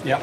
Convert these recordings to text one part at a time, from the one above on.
Yeah.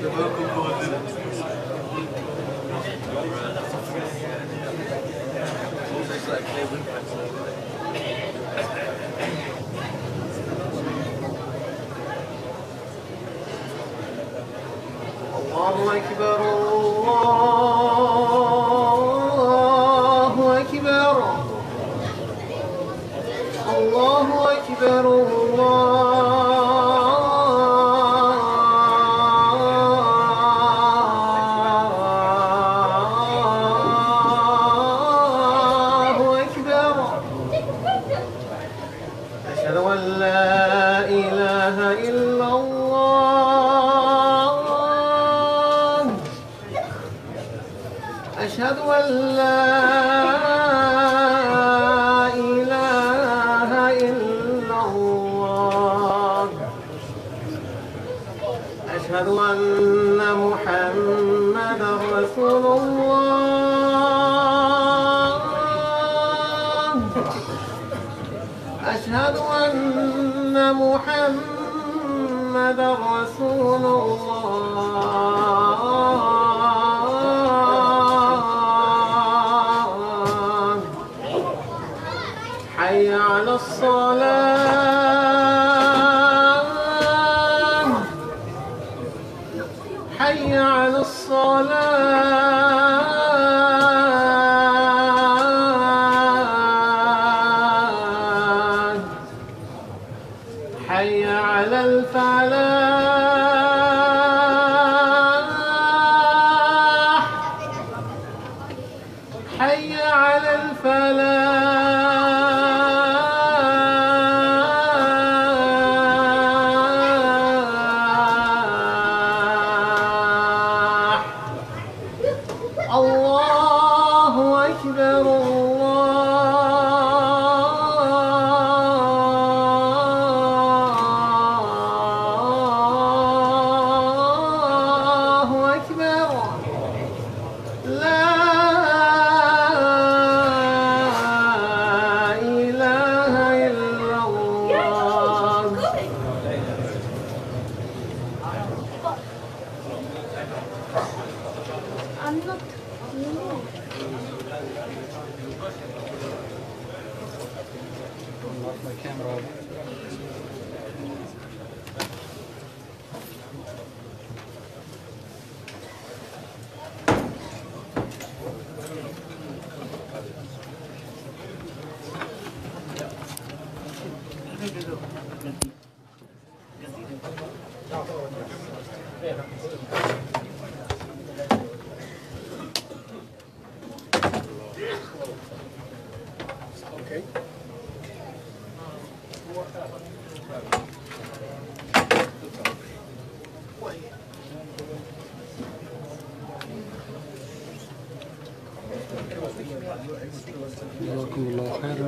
الله أكبر الله أكبر الله أكبر الله أكبر أشهد أن لا إله إلا الله أشهد أن لا إله إلا الله أشهد أن محمدا رسول الله أشهد أن محمدا رسول الله حي على الصلاة حي على الصلاة حي على الفلاح حي على الفلاح الله أكبر الله أكبر لا إله إلا الله I'm not. Lock my camera. Okay. جزاكم الله خيرا.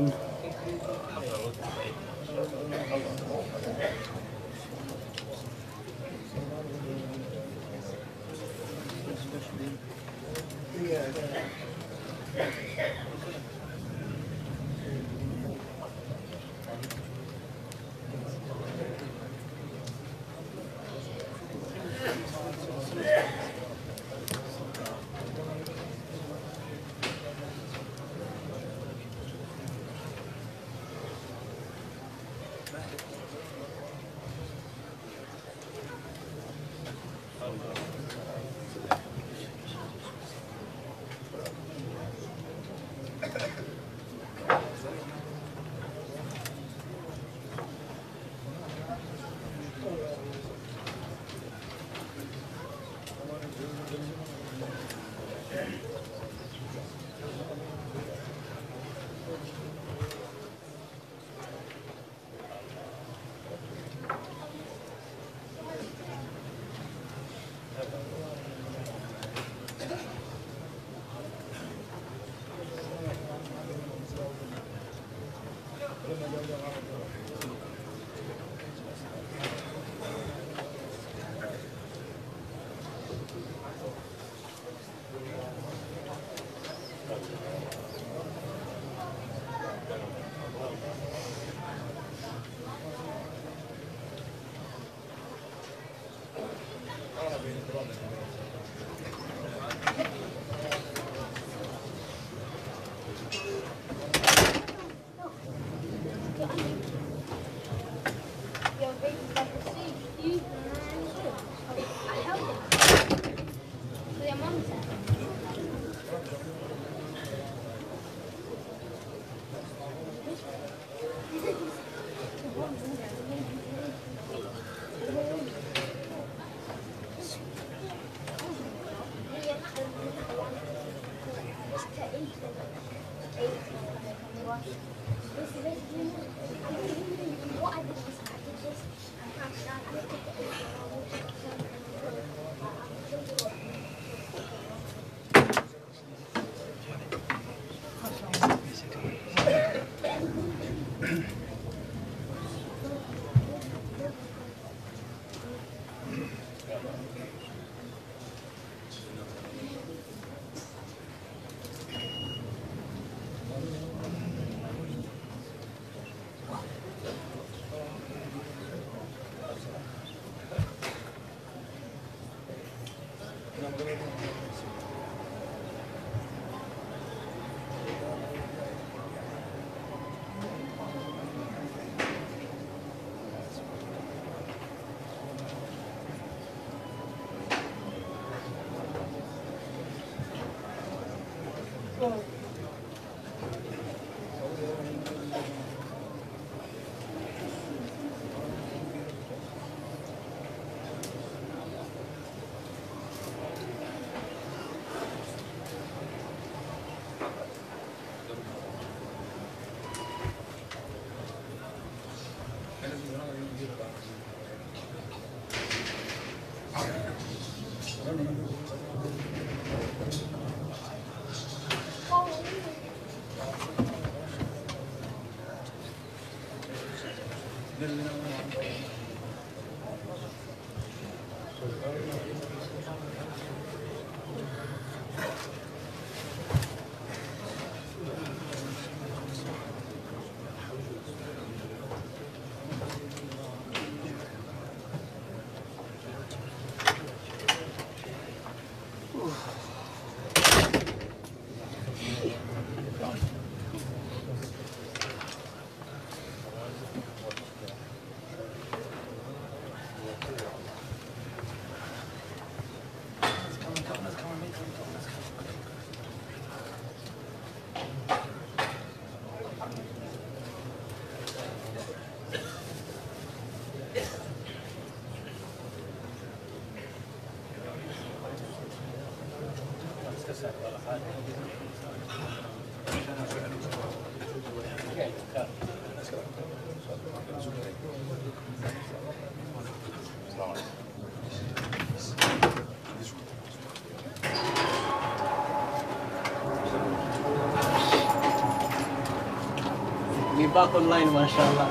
We're back online, mashallah.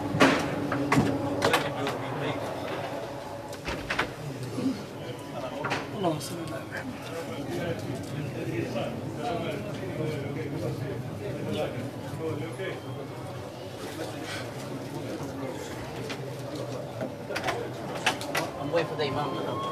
I'm waiting for the imam now.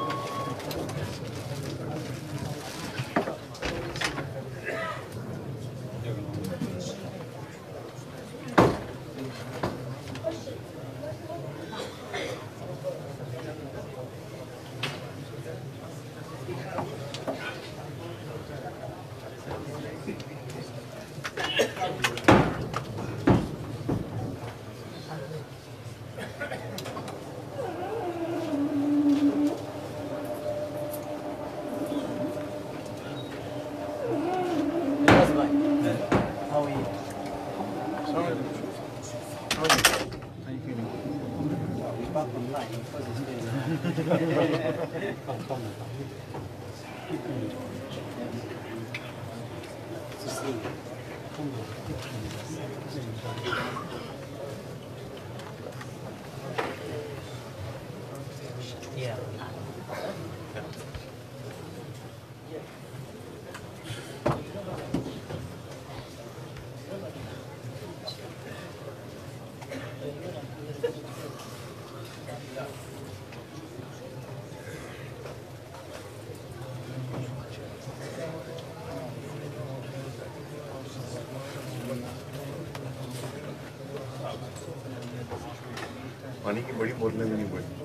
Yeah. पानी की बड़ी बोतलें भी नहीं पड़ी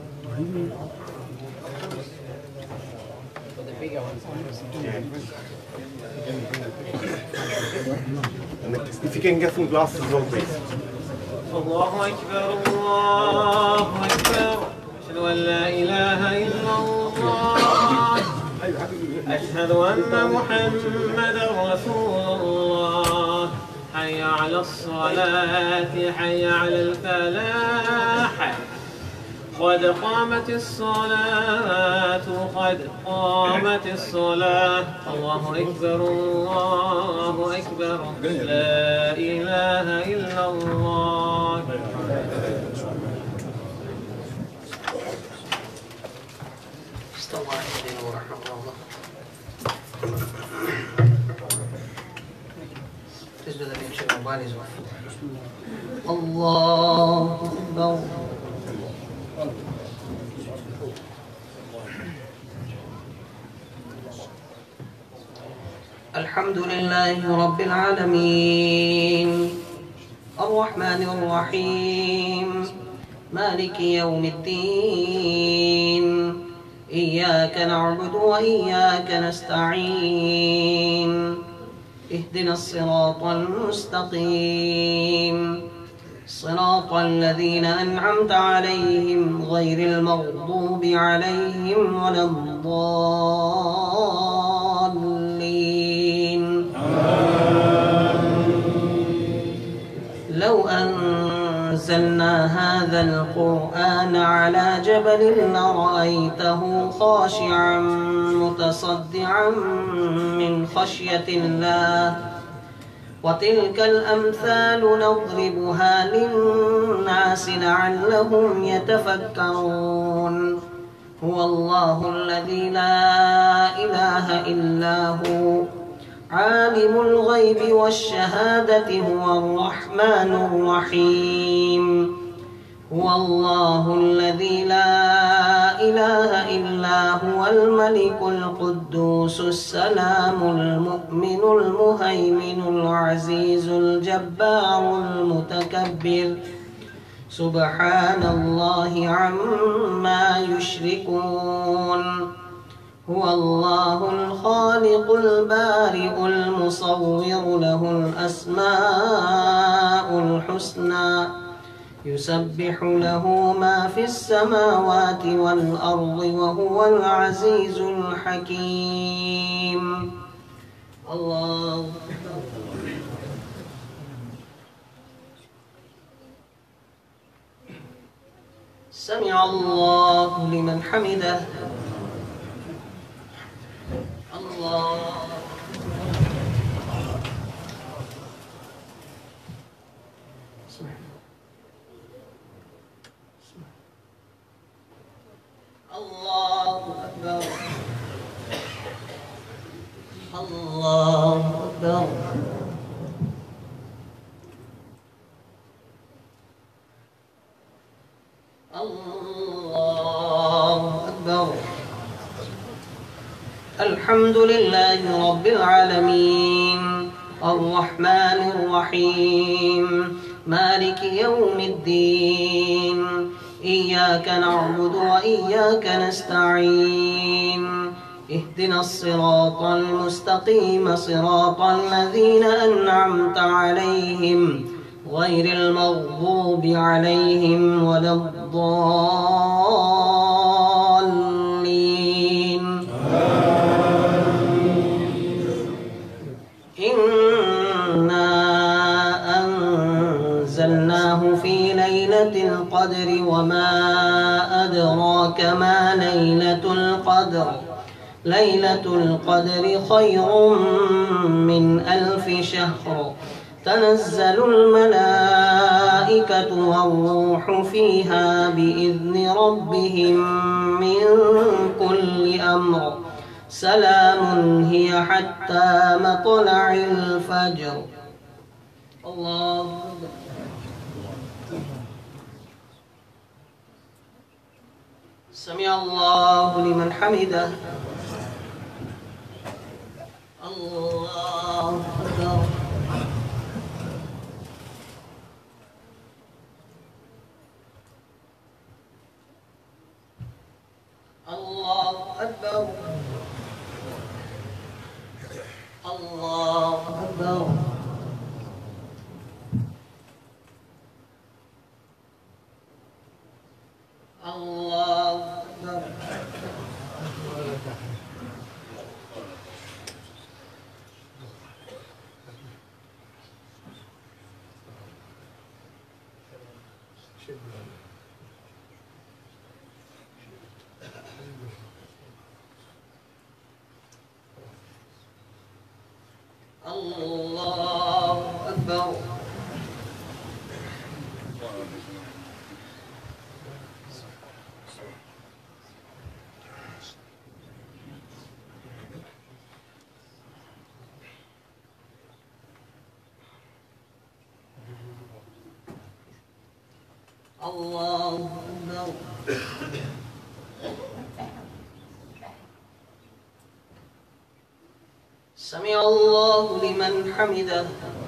If you can get some glasses as well, please. الله أكبر الله أكبر أشهد أن لا إله إلا الله أشهد أن محمدا رسول الله حي على الصلاة حي على الفلاح قد قامت الصلاة قد قامت الصلاة الله أكبر الله أكبر لا إله إلا الله الله أكبر. الحمد لله رب العالمين الرحمن الرحيم مالك يوم الدين إياك نعبد وإياك نستعين اهدنا الصراط المستقيم صراط الذين أنعمت عليهم غير المغضوب عليهم ولا الضالين. لو أنزلنا هذا القرآن على جبل لرأيته خاشعا متصدعا من خشية الله وتلك الأمثال نضربها للناس لعلهم يتفكرون. هو الله الذي لا إله إلا هو عالم الغيب والشهادة هو الرحمن الرحيم. هو الله الذي لا إله إلا هو الملك القدوس السلام المؤمن المهيمن العزيز الجبار المتكبر سبحان الله عما يشركون. هو الله الخالق البارئ المصور له الأسماء الحسنى يسبح له ما في السماوات والأرض وهو العزيز الحكيم. الله سمع الله لمن حمده. الله الله أكبر. الله أكبر. الله أكبر. الحمد لله رب العالمين الرحمن الرحيم مالك يوم الدين إياك نعبد وإياك نستعين اهدنا الصراط المستقيم صراط الذين أنعمت عليهم غير المغضوب عليهم ولا الضالين. إنا أنزلناه في ليلة القدر وما أدراك ما ليلة القدر. ليلة القدر خير من 1000 شهر. تنزل الملائكة والروح فيها بإذن ربهم من كل أمر. سلام هي حتى مطلع الفجر. الله سمع الله لمن حمده. الله أكبر. الله أكبر. الله أكبر. الله أكبر. الله أكبر. الله أكبر سمع الله لمن حمده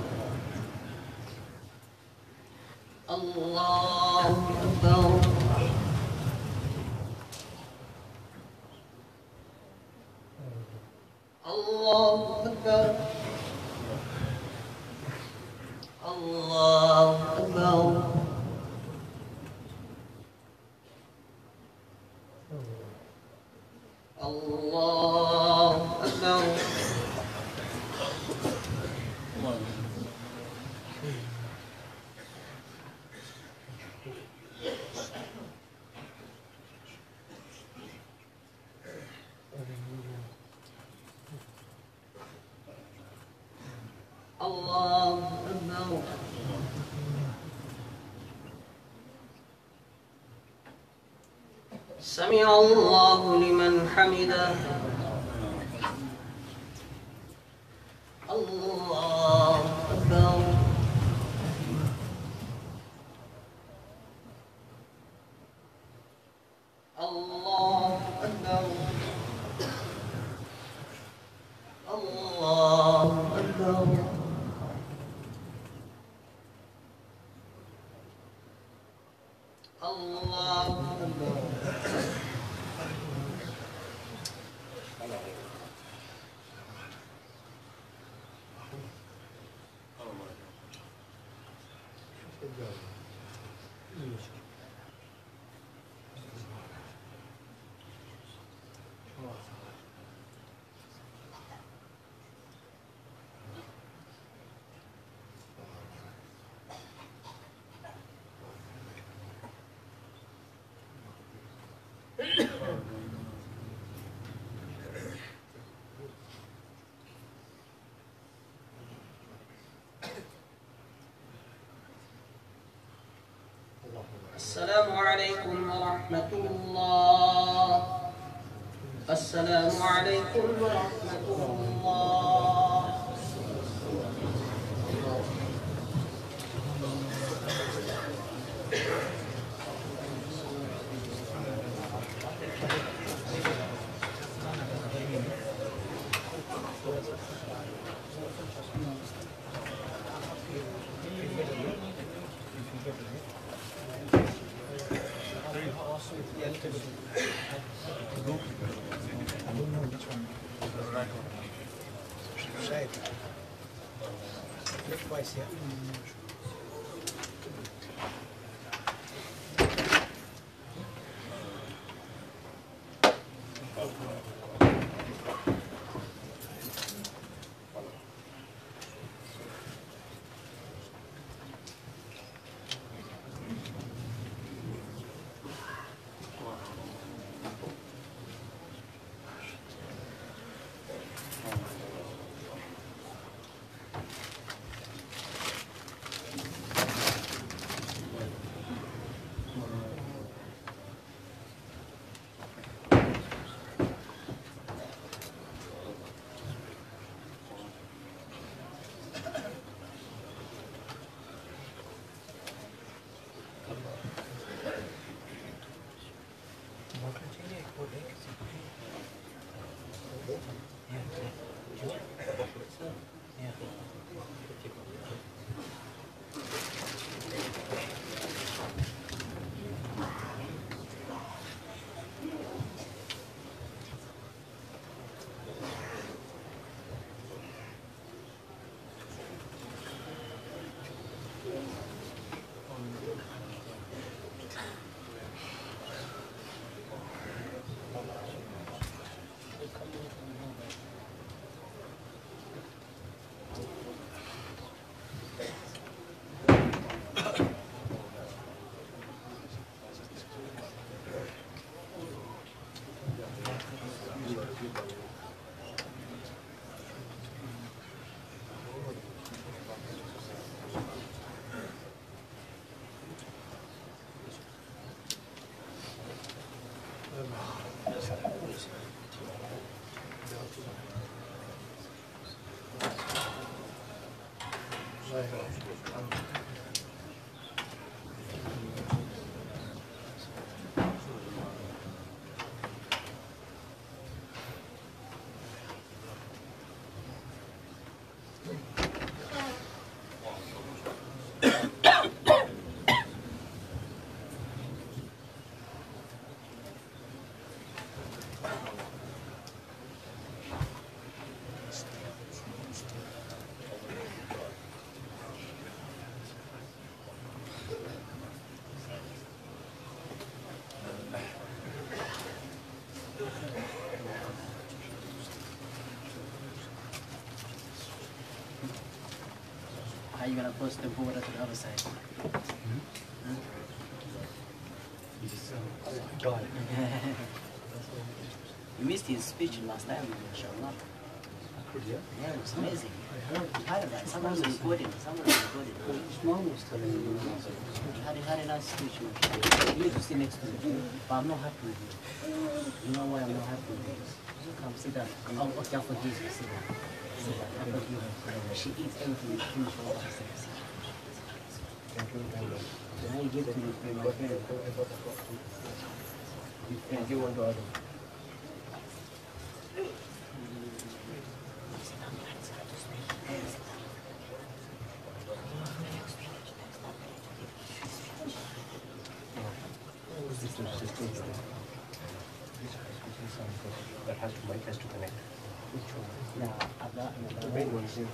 الله أكبر الله أكبر الله أكبر الله أكبر الله أكبر سمع الله لمن حمده الله أكبر الله أكبر الله أكبر الله أكبر السلام عليكم ورحمة الله السلام عليكم ورحمة الله you're gonna cross the border to the other side. You missed his speech last time, inshallah. Yeah, it was amazing. I heard that. Someone was recording. Usman was telling me. He had a nice speech. You need to sit next to me. But I'm not happy with you. You know why I'm not happy with you? Come sit down. Okay, I'll forgive you. Sit down. I forgive her. She eats everything. Finish what she says. Then I give to you my friend. Thank you, one to other. That has to mic has to connect. Now, The main one is here.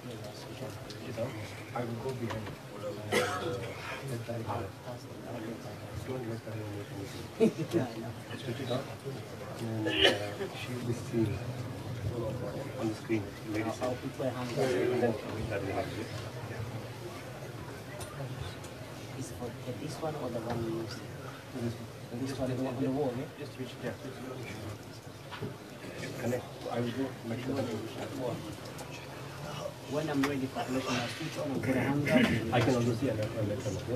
I will go behind. Let that go. Don't let that make anything. Switch it on. And she will be seen on the screen. Very soon. I'll put my hand And then that will happen. Is for this one or the one we used? This one on the wall, yeah? Just switch. Yeah. Connect. I will go make sure that When I'm ready for connection, I'll switch on and put a hand up. I can also see and let them know. Yes.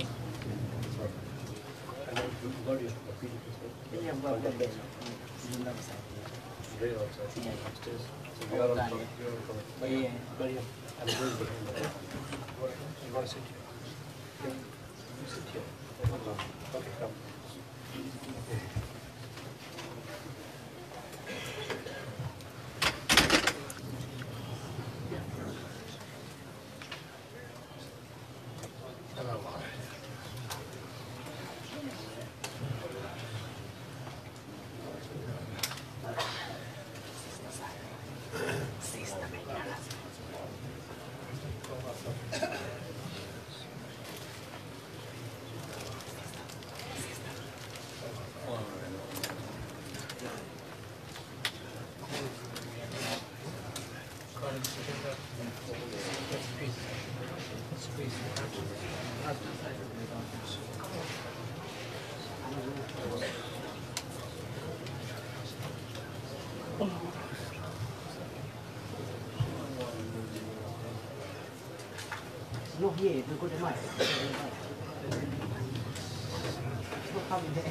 And then you got your PDF. Yeah, I've got that there. On the other side. Very outside. Yeah, Upstairs. So we are all covered. But Yeah. But yeah, I'm going behind that. You want to sit here? Yeah. You sit here. Okay, come. It's not here, look at the mic. It's not coming there.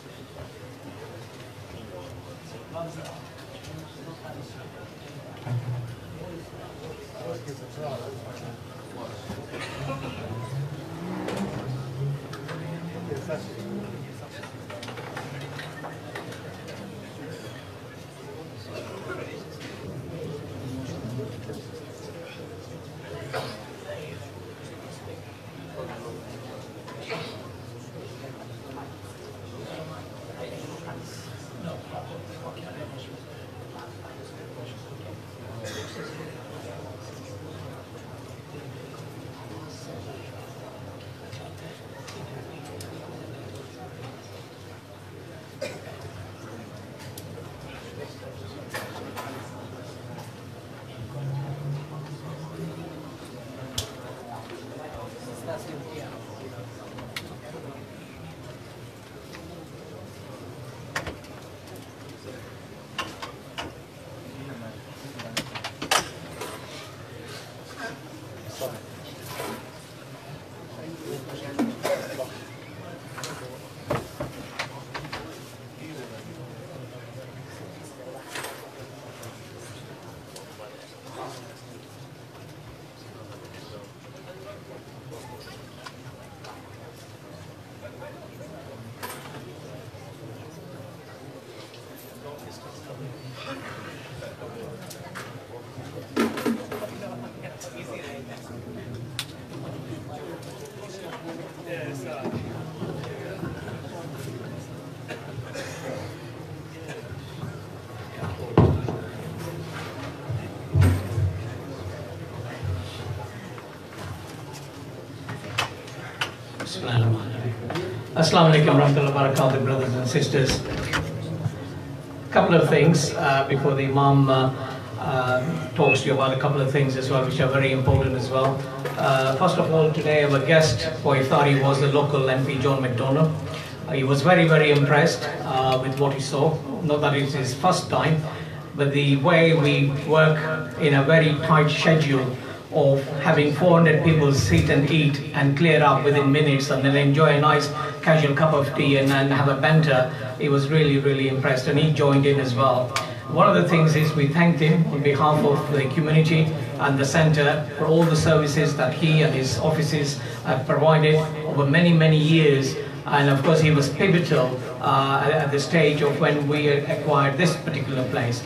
Assalamu alaikum warahmatullahi wabarakatuh, brothers and sisters. Couple of things before the Imam talks to you about a couple of things as well, which are very important as well. First of all, today our guest for Iftari was the local MP, John McDonough. He was very, very impressed with what he saw. Not that it's his first time, but the way we work in a very tight schedule of having 400 people sit and eat and clear up within minutes and then enjoy a nice casual cup of tea and then have a banter. He was really, really impressed, and he joined in as well. One of the things is we thanked him on behalf of the community and the centre for all the services that he and his offices have provided over many, many years. And of course he was pivotal at the stage of when we acquired this particular place.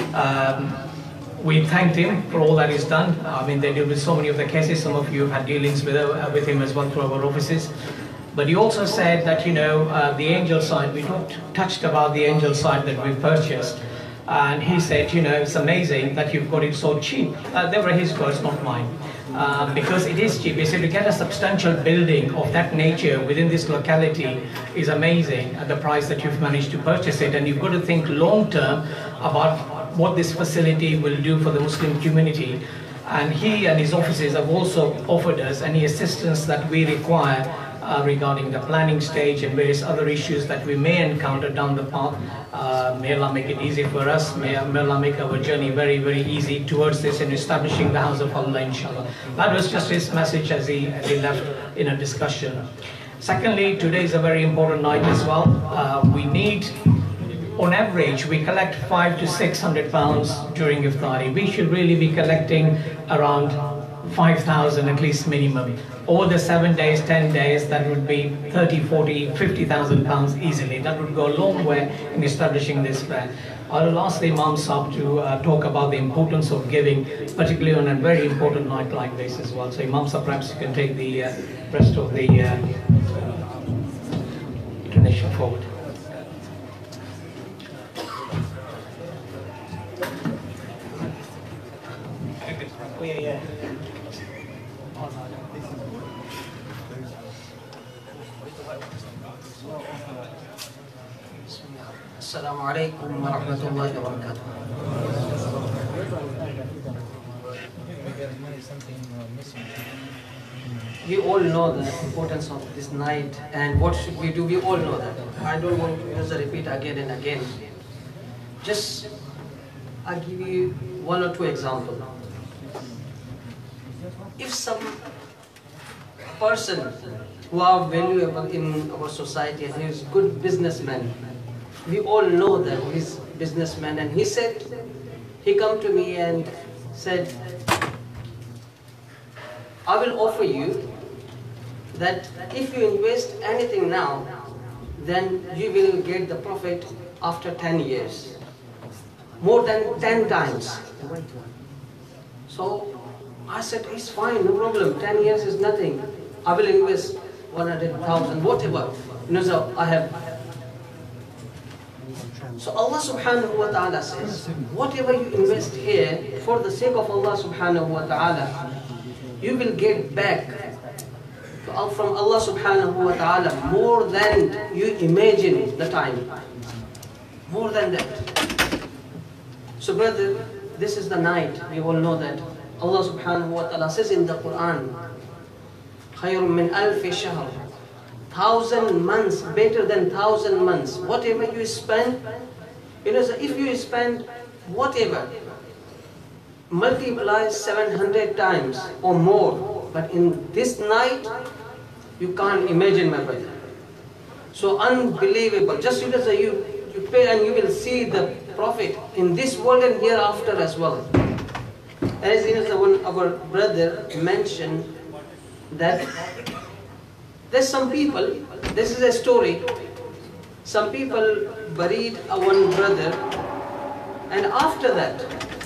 We thanked him for all that he's done. I mean, they deal with so many of the cases. Some of you have had dealings with him as well through our offices. But he also said that, you know, the angel side, we touched about the angel side that we purchased. And he said, you know, it's amazing that you've got it so cheap. They were his words, not mine. Because it is cheap. He said to get a substantial building of that nature within this locality is amazing at the price that you've managed to purchase it. And you've got to think long term about what this facility will do for the Muslim community. And he and his offices have also offered us any assistance that we require regarding the planning stage and various other issues that we may encounter down the path. May Allah make it easy for us. May Allah make our journey very, very easy towards this and establishing the house of Allah, inshallah. That was just his message as he left in a discussion. Secondly, today is a very important night as well. We need, on average, we collect 500 to 600 pounds during Iftari. We should really be collecting around 5,000 at least minimum. Over the 7 days, 10 days, that would be 30, 40, 50,000 pounds easily. That would go a long way in establishing this plan. I will ask the Imam Sahib to talk about the importance of giving, particularly on a very important night like this as well. So Imam Sahib, perhaps you can take the rest of the donation forward. Oh, yeah. Assalamu alaikum wa rahmatullahi wa barakatuh. We all know the importance of this night and what should we do. We all know that. I don't want to use the repeat again and again. Just I'll give you one or two examples. If some person who are valuable in our society and he is good businessman, we all know that he's businessman, and he said, he come to me and said, I will offer you that if you invest anything now, then you will get the profit after 10 years. More than 10 times. So I said, it's fine, no problem, 10 years is nothing. I will invest 100,000, whatever. You know, so I have. So Allah subhanahu wa ta'ala says, whatever you invest here, for the sake of Allah subhanahu wa ta'ala, you will get back from Allah subhanahu wa ta'ala more than you imagine the time. More than that. So brother, this is the night, we all know that. Allah subhanahu wa ta'ala says in the Quran, خَيْرٌ مِّنْ أَلْفِ شَهْرٍ, 1,000 months, better than 1,000 months. Whatever you spend, you know, so if you spend whatever, multiply 700 times or more, but in this night, you can't imagine, my brother. So unbelievable. Just you know, so you pay and you will see the profit in this world and hereafter as well. As you know, one our brother mentioned that there's some people, this is a story, some people buried one brother, and after that,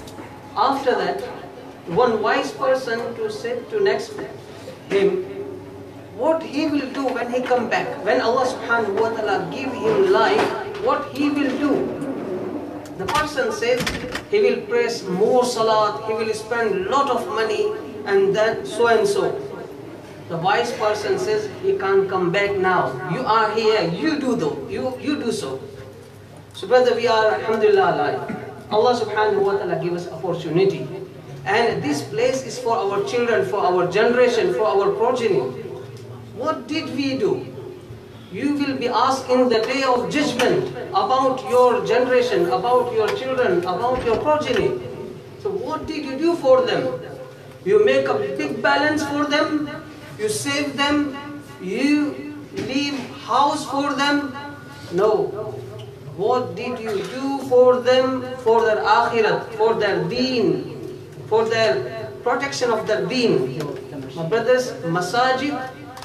one wise person to said to next him, what he will do when he come back, when Allah subhanahu wa ta'ala give him life, what he will do. The person says he will praise more salat, he will spend lot of money, and then so and so. The wise person says he can't come back now. You are here, you do though, you do so. So brother, we are alhamdulillah alive. Allah subhanahu wa ta'ala give us opportunity. And this place is for our children, for our generation, for our progeny. What did we do? You will be asked in the day of judgment about your generation, about your children, about your progeny. So what did you do for them? You make a big balance for them, you save them, you leave house for them. No. What did you do for them, for their akhirat, for their deen, for their protection of their deen? My brothers, masajid.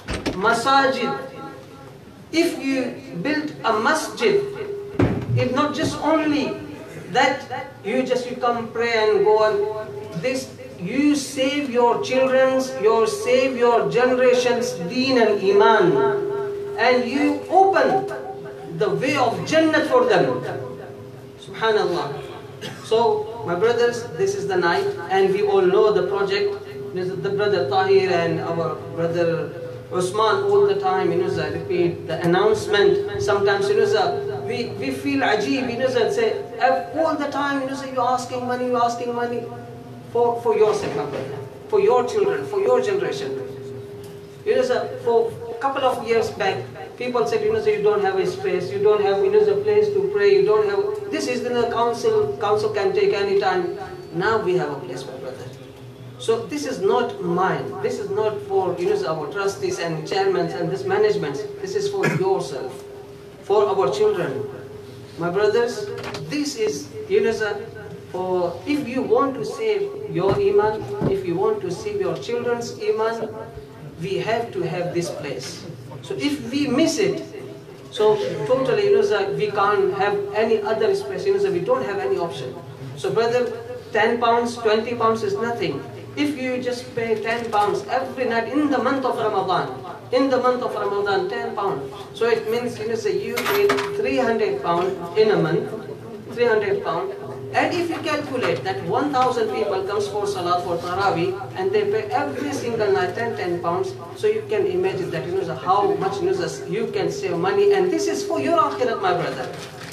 If you build a masjid, it's not just only that you come pray and go on. This, you save your children's, you save your generation's deen and iman, and you open the way of Jannat for them. Subhanallah. So, my brothers, this is the night, and we all know the project. The brother Tahir and our brother Usman all the time, repeat the announcement. Sometimes, we feel ajib, say, all the time, you're asking money for yourself, my brother, for your children, for your generation. For a couple of years back, people said, you don't have a space, you don't have, a place to pray, you don't have, this is the council can take any time. Now we have a place, my brother. So this is not mine, this is not for, our trustees and chairmen and this management, this is for yourself, for our children. My brothers, this is, for, if you want to save your iman, if you want to save your children's iman, we have to have this place. So if we miss it, so totally, we can't have any other space, we don't have any option. So brother, 10 pounds, 20 pounds is nothing. If you just pay 10 pounds every night in the month of Ramadan, 10 pounds. So it means, you pay 300 pounds in a month, 300 pounds. And if you calculate that 1,000 people comes for Salat, for Taraweeh, and they pay every single night 10 pounds, so you can imagine that, how much, you can save money. And this is for your akhirat, my brother.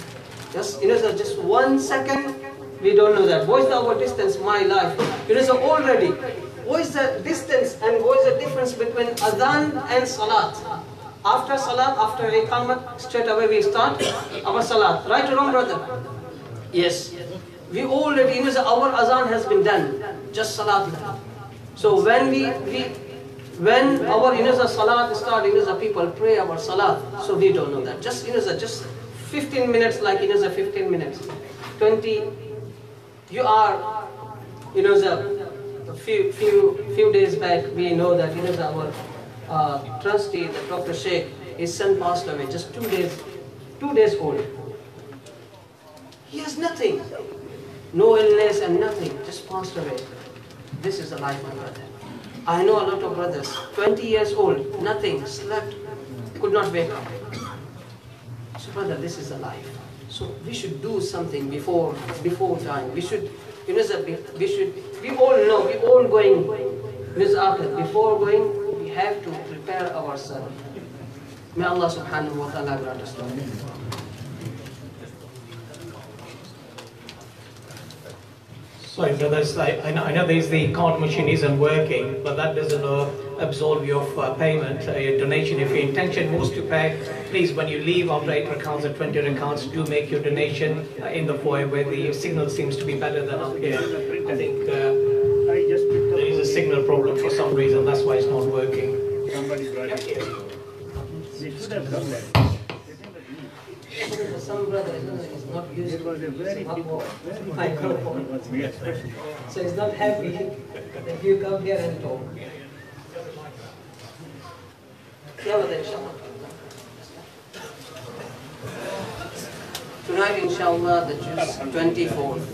Just 1 second, we don't know that. What is our distance, my life? Already, what is the distance and what is the difference between adhan and salat? After salat, after iqamat, straight away we start our salat. Right or wrong, brother? Yes. We already, our azan has been done. Just salat. So when when our salat start, people pray our salat. So we don't know that. Just 15 minutes, like 15 minutes, 20. You are, a few days back, we know that our trustee, the Dr. Sheikh, his son passed away, just 2 days old. He has nothing, no illness and nothing, just passed away. This is the life, my brother. I know a lot of brothers, 20 years old, nothing, slept, could not wake up. So brother, this is the life. So we should do something before time. We should, we all know, we all going, before going, we have to prepare ourselves. May Allah subhanahu wa ta'ala grant us to. Sorry, brothers, I know the card machine isn't working, but that doesn't absolve you of payment, your donation. If your intention was to pay, please, when you leave after 8 accounts or 20 accounts, do make your donation in the foyer where the signal seems to be better than up here. I think there is a signal problem for some reason, that's why it's not working. Somebody brought it. They should have done that. Some brother is not used It was a very big microphone. So he's not happy that you come here and talk. Tonight, inshallah, the 24th.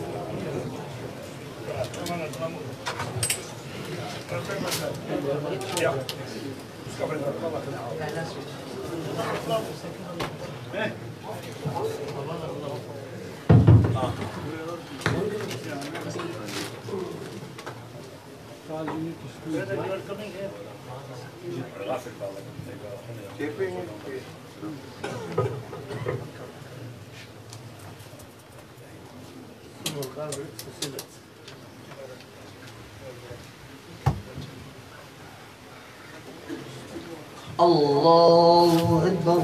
الله أكبر.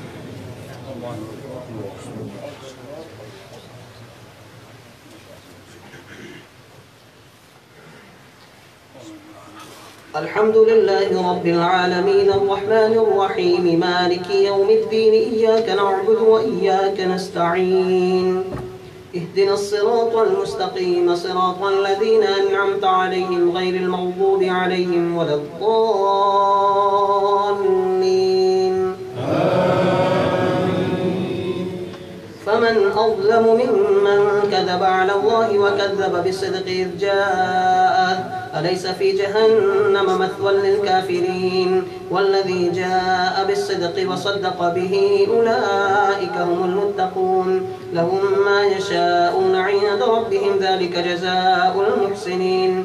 الحمد لله رب العالمين الرحمن الرحيم مالك يوم الدين إياك نعبد وإياك نستعين اهدنا الصراط المستقيم صراط الذين أنعمت عليهم غير المغضوب عليهم ولا الضالين فمن أظلم ممن كذب على الله وكذب بالصدق إذ جاءه أليس في جهنم مثوى للكافرين والذي جاء بالصدق وصدق به أولئك هم المتقون لهم ما يشاءون عند ربهم ذلك جزاء المحسنين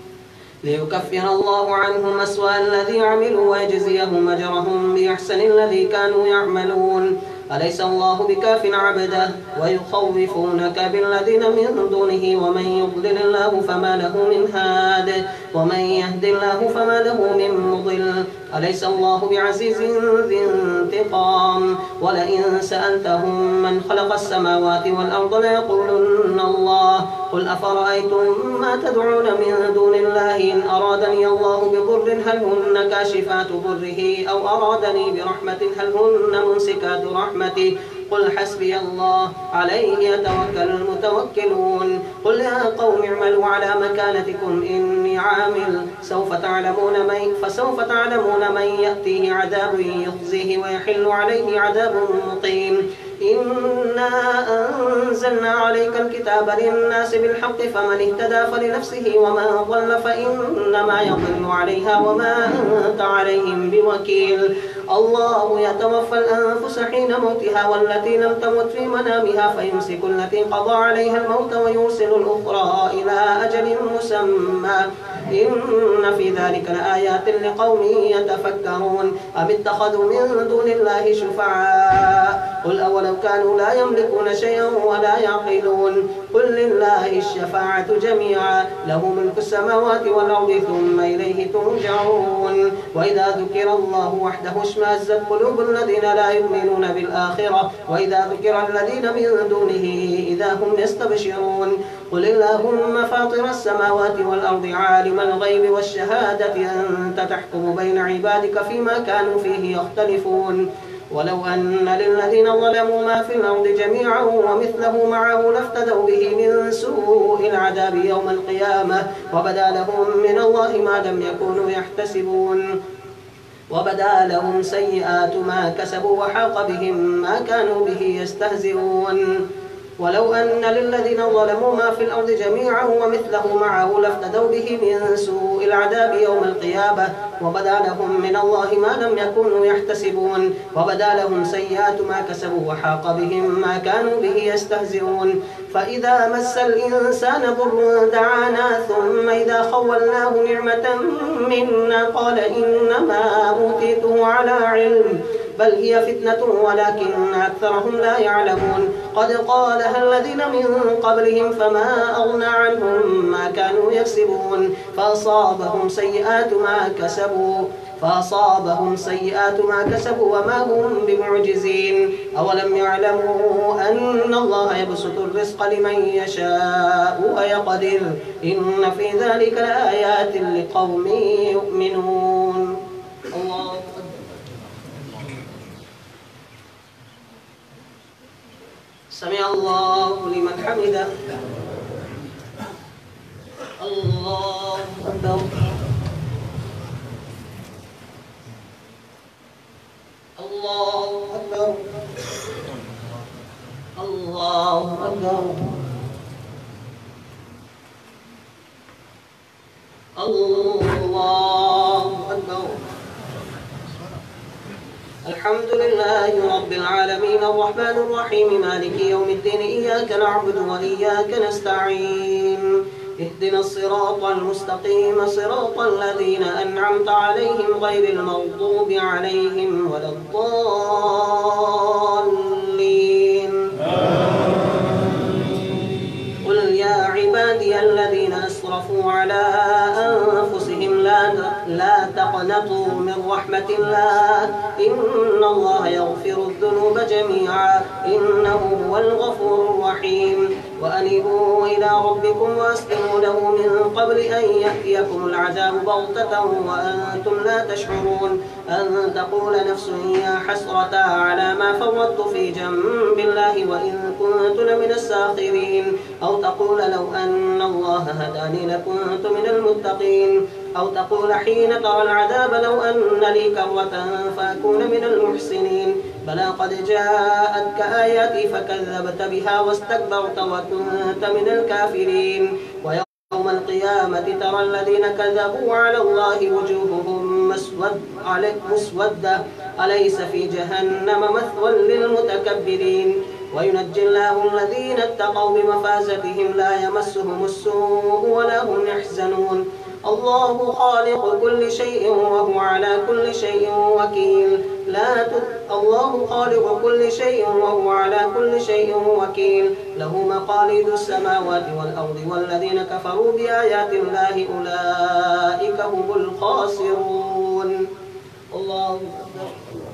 ليكفر الله عنهم أسوأ الذي عملوا ويجزيهم أجرهم بأحسن الذي كانوا يعملون أليس الله بكاف عبده ويخوفونك بالذين من دونه ومن يضلل الله فما له من هاد ومن يهد الله فما له من مضل أليس الله بعزيز ذي انتقام ولئن سألتهم من خلق السماوات والأرض ليقولن الله قل أفرأيتم ما تدعون من دون الله إن أرادني الله بضر هل هن كاشفات ضره أو أرادني برحمة هل هن ممسكات رحمته قل حسبي الله عليه يتوكل المتوكلون قل يا قوم اعملوا على مكانتكم إني عامل فسوف تعلمون من يأتيه عذاب يخزيه ويحل عليه عذاب مقيم إنا أنزلنا عليك الكتاب للناس بالحق فمن اهتدى فلنفسه ومن ضل فإنما يضل عليها وما أنت عليهم بوكيل الله يتوفى الأنفس حين موتها والتي لم تمت في منامها فيمسك التي قضى عليها الموت ويرسل الأخرى إلى أجل مسمى إن في ذلك لآيات لقوم يتفكرون أم اتخذوا من دون الله شفعاء قل أولو كانوا لا يملكون شيئا ولا يعقلون قل لله الشفاعة جميعا له ملك السماوات والأرض ثم إليه ترجعون وإذا ذكر الله وحده اشمأزت قلوب الذين لا يؤمنون بالآخرة وإذا ذكر الذين من دونه إذا هم يستبشرون قل اللهم فاطر السماوات والأرض عالم الغيب والشهادة أنت تحكم بين عبادك فيما كانوا فيه يختلفون ولو أن للذين ظلموا ما في الأرض جميعا ومثله معه لافتدوا به من سوء العذاب يوم القيامة وبدا لهم من الله ما لم يكونوا يحتسبون وبدا لهم سيئات ما كسبوا وحاق بهم ما كانوا به يستهزئون ولو أن للذين ظلموا ما في الأرض جميعا ومثله معه لافتدوا به من سوء العذاب يوم القيامة وبدا لهم من الله ما لم يكونوا يحتسبون وبدا لهم سيئات ما كسبوا وحاق بهم ما كانوا به يستهزئون فإذا مس الإنسان ضر دعانا ثم إذا خولناه نعمة منا قال إنما أوتيته على علم بل هي فتنة ولكن أكثرهم لا يعلمون قد قالها الذين من قبلهم فما أغنى عنهم ما كانوا يكسبون فأصابهم سيئات ما كسبوا وما هم بمعجزين أولم يعلموا أن الله يبسط الرزق لمن يشاء ويقدر إن في ذلك لآيات لقوم يؤمنون الله سمع الله لمن حمده الله أكبر الله أكبر الله أكبر الله أكبر الحمد لله رب العالمين الرحمن الرحيم مالك يوم الدين إياك نعبد وإياك نستعين اهدنا الصراط المستقيم صراط الذين أنعمت عليهم غير المغضوب عليهم ولا الضالين قل يا عبادي الذين أسرفوا على أنفسهم لا تقنطوا من رحمة الله إن الله يغفر الذنوب جميعا إنه هو الغفور الرحيم وأنيبوا إلى ربكم وأسلموا له من قبل أن يأتيكم العذاب بغتة وأنتم لا تشعرون أن تقول نفس يا حسرة على ما فرطت في جنب الله وإن كنت لمن الساخرين أو تقول لو أن الله هداني لكنت من المتقين أو تقول حين ترى العذاب لو أن لي كرة فأكون من المحسنين بلى قد جاءتك آياتي فكذبت بها واستكبرت وكنت من الكافرين ويوم القيامة ترى الذين كذبوا على الله وجوههم مسودة أليس في جهنم مثوى للمتكبرين وينجي الله الذين اتقوا بمفازتهم لا يمسهم السوء ولا هم يحزنون الله خالق كل شيء وهو على كل شيء وكيل الله خالق كل شيء وهو على كل شيء وكيل له مقاليد السماوات والأرض والذين كفروا بآيات الله أولئك هم الخاسرون الله أكبر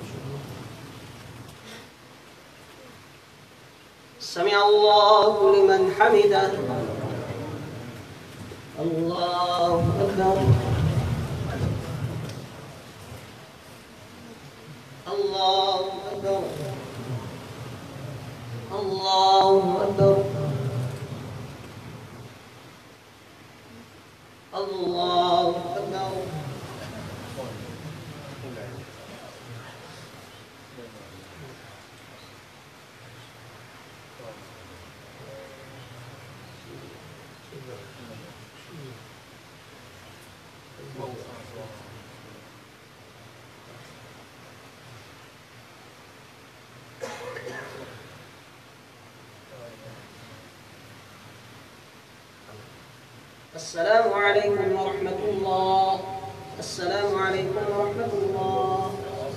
سمع الله لمن حمده الله أكبر الله أكبر الله أكبر الله أكبر السلام عليكم ورحمة الله. السلام عليكم ورحمة الله.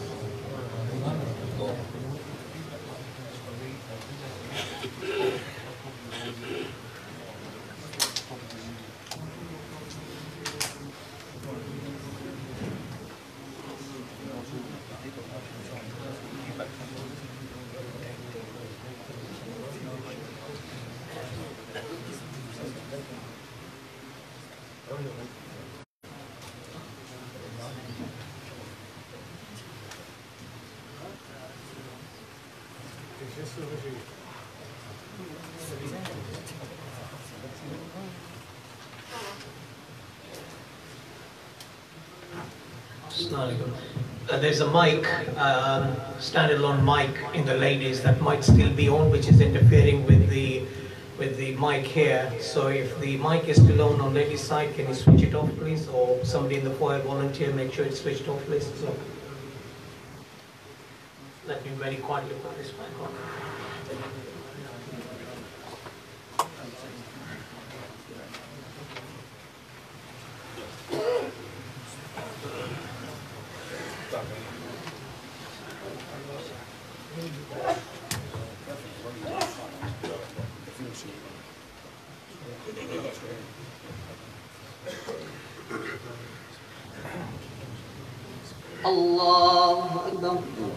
There's a mic, standalone mic in the ladies that might still be on, which is interfering with the mic here. So if the mic is still on ladies' side, can you switch it off, please? Or somebody in the foyer volunteer, make sure it's switched off, please. So let me very quietly put this mic on. الله أكبر.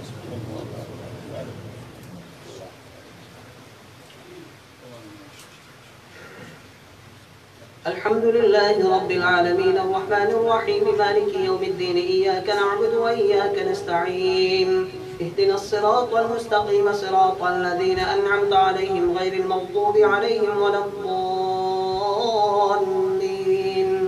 الحمد لله رب العالمين الرحمن الرحيم مالك يوم الدين إياك نعبد وإياك نستعين اهدنا الصراط المستقيم صراط الذين أنعمت عليهم غير المغضوب عليهم ولا الضالين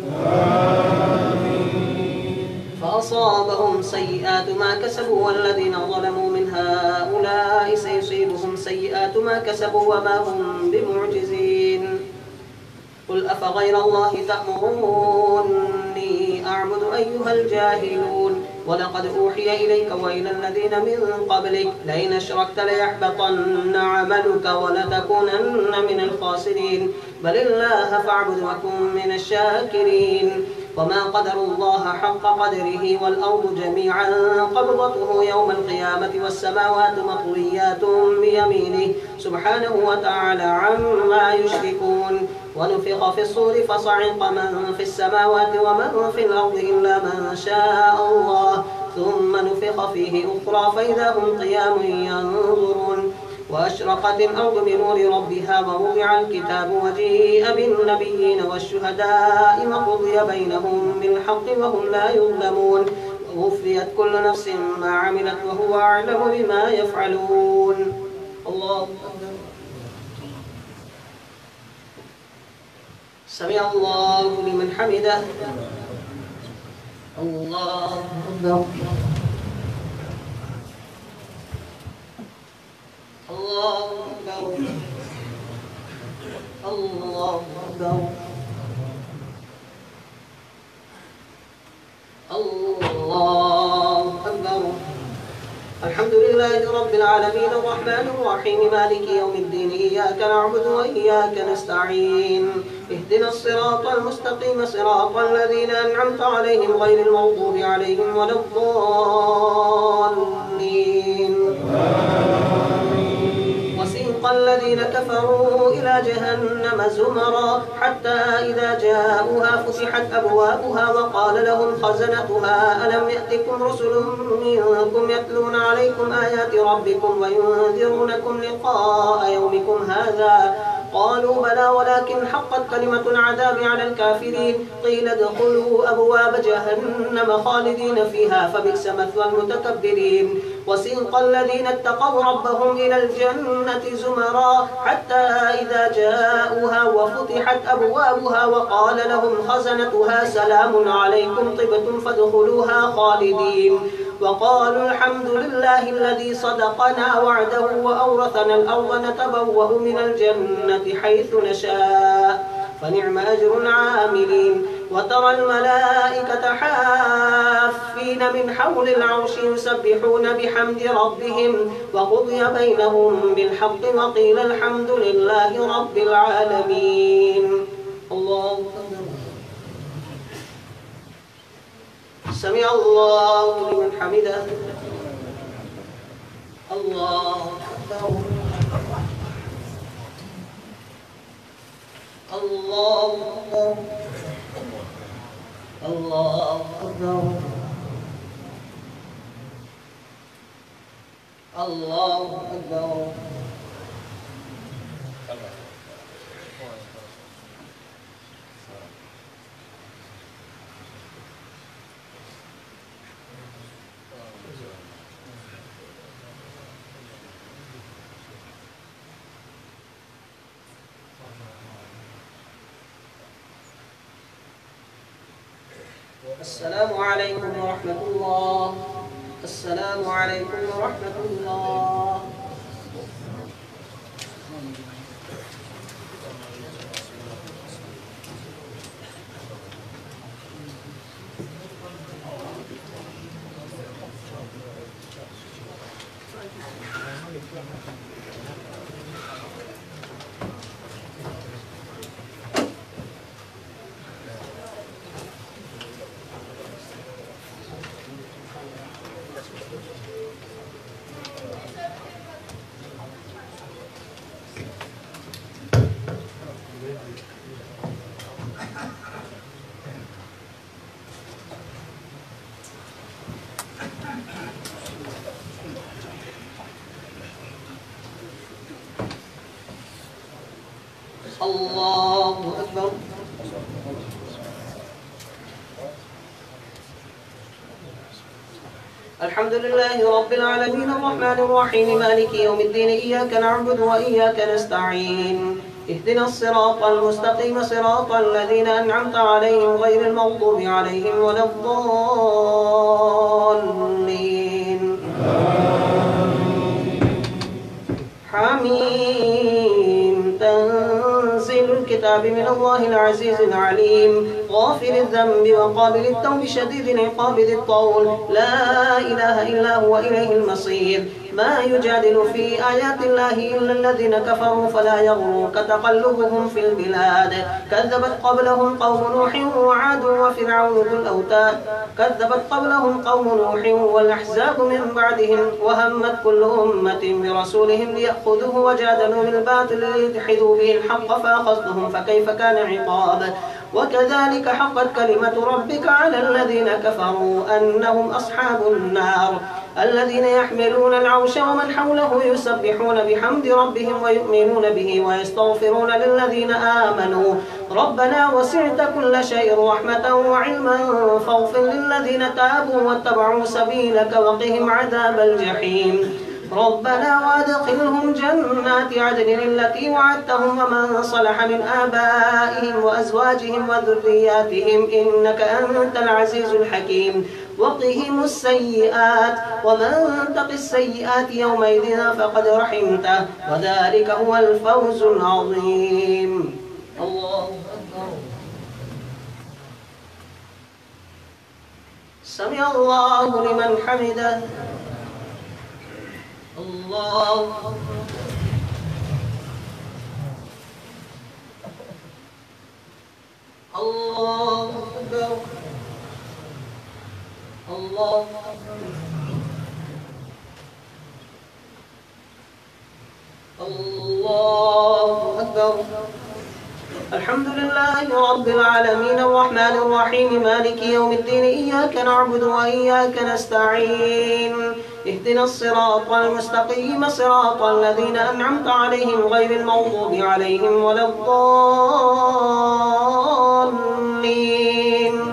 فأصابهم سيئات ما كسبوا والذين ظلموا من هؤلاء سيصيبهم سيئات ما كسبوا وما هم بمعجزين قل أفغير الله تأمروني أعبد أيها الجاهلون ولقد أوحي إليك وإلى الذين من قبلك لئن أشركت ليحبطن عملك ولتكونن من الخاسرين بل الله فاعبد وكن من الشاكرين وما قدروا الله حق قدره والأرض جميعا قبضته يوم القيامة والسماوات مطويات بيمينه سبحانه وتعالى عما يشركون ونفخ في الصور فصعق من في السماوات ومن في الأرض إلا من شاء الله ثم نفخ فيه أخرى فإذا هم قيام ينظرون وأشرقت الأرض بنور ربها ووضع الكتاب وجيء بالنبيين والشهداء وقضي بينهم بالحق وهم لا يظلمون ووفيت كل نفس ما عملت وهو أعلم بما يفعلون. الله أكبر. سمع الله لمن حمده. الله أكبر. الله أكبر. الله أكبر. الله أكبر. الحمد لله رب العالمين الرحمن الرحيم مالك يوم الدين إياك نعبد وإياك نستعين اهدنا الصراط المستقيم صراط الذين أنعمت عليهم غير المغضوب عليهم ولا الضالين. وسيق الذين كفروا إلى جهنم زمرا حتى إذا جاءوها فتحت أبوابها وقال لهم خزنتها ألم يأتكم رسل منكم يتلون عليكم آيات ربكم وينذرونكم لقاء يومكم هذا قالوا بلى ولكن حقت كلمة العذاب على الكافرين قيل ادخلوا أبواب جهنم خالدين فيها فبئس مثوى المتكبرين. وسيق الذين اتقوا ربهم إلى الجنة زمرا حتى إذا جاءوها وفتحت أبوابها وقال لهم خزنتها سلام عليكم طبتم فادخلوها خالدين وقالوا الحمد لله الذي صدقنا وعده وأورثنا الأرض نتبوأ من الجنة حيث نشاء فنعم أجر العاملين. وترى الملائكة حافين من حول العرش يسبحون بحمد ربهم وقضي بينهم بالحق وقيل الحمد لله رب العالمين. الله أكبر. سمع الله لمن حمده. الله أكبر. الله أكبر. الله أكبر. الله أكبر. السلام عليكم ورحمة الله. السلام عليكم ورحمة الله. الله أكبر. الحمد لله رب العالمين الرحمن الرحيم مالك يوم الدين إياك نعبد وإياك نستعين اهدنا الصراط المستقيم صراط الذين أنعمت عليهم غير المغضوب عليهم ولا الضالين. حميم تنزيل الكتاب من الله العزيز العليم غافر الذنب وقابل التوب شديد العقاب ذي الطول لا إله إلا هو إليه المصير. ما يجادل في آيات الله إلا الذين كفروا فلا يغرك تقلبهم في البلاد. كذبت قبلهم قوم نوح وعاد وفرعون ذو الأوتاد. كذبت قبلهم قوم نوح والأحزاب من بعدهم وهمت كل أمة برسولهم ليأخذوه وجادلوا بالباطل ليدحضوا به الحق فأخذتهم فكيف كان عقاب. وكذلك حقت كلمة ربك على الذين كفروا أنهم أصحاب النار الذين يحملون العرش ومن حوله يسبحون بحمد ربهم ويؤمنون به ويستغفرون للذين آمنوا ربنا وسعت كل شيء رحمة وعلما فاغفر للذين تابوا واتبعوا سبيلك وقهم عذاب الجحيم ربنا وادخلهم جنات عدن التي وعدتهم ومن صلح من آبائهم وأزواجهم وذرياتهم إنك أنت العزيز الحكيم وقهم السيئات ومن تق السيئات يومئذ فقد رحمته وذلك هو الفوز العظيم. الله أكبر. سمع الله لمن حمده. الله أكبر. الله أكبر. الله أكبر. الله أكبر. الحمد لله رب العالمين الرحمن الرحيم مالك يوم الدين إياك نعبد وإياك نستعين اهدنا الصراط المستقيم صراط الذين أنعمت عليهم غير المغضوب عليهم ولا الضالين.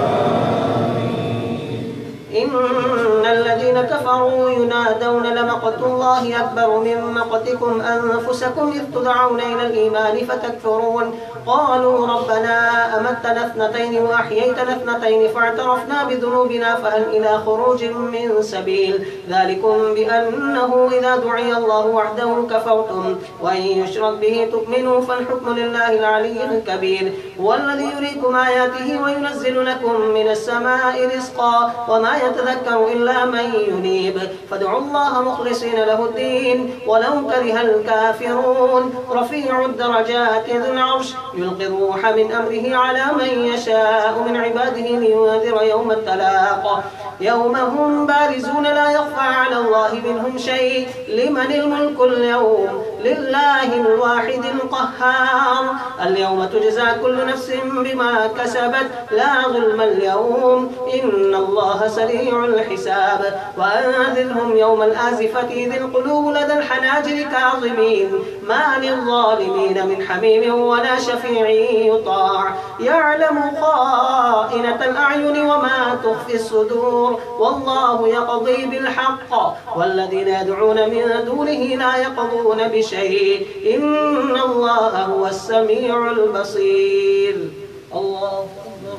إن الذين كفروا ينادون لمقت الله أكبر من مقتكم أنفسكم إذ تدعون إلى الإيمان فتكفرون قالوا ربنا أمتنا اثنتين وأحييتنا اثنتين فاعترفنا بذنوبنا فهل إلى خروج من سبيل ذلكم بأنه إذا دعي الله وحده كفرتم وإن يشرك به تؤمنوا فالحكم لله العلي الكبير هو الذي يريكم آياته وينزل لكم من السماء رزقا وما يتذكر إلا من ينيب فادعوا الله مخلصين له الدين ولو كره الكافرون رفيع الدرجات ذو العرش يلقي الروح من أمره على من يشاء من عباده لينذر يوم التلاق يوم هم بارزون لا يخفى على الله منهم شيء لمن الملك اليوم لله الواحد القهار اليوم تجزى كل نفس بما كسبت لا ظلم اليوم إن الله سريع الحساب وأنذرهم يوم الآزفة إذ القلوب لدى الحناجر كاظمين ما للظالمين من حميم ولا شفيع يطاع يعلم خائنة الأعين وما تخفي الصدور والله يقضي بالحق والذين يدعون من دونه لا يقضون بشيء إن الله هو السميع البصير. الله أكبر.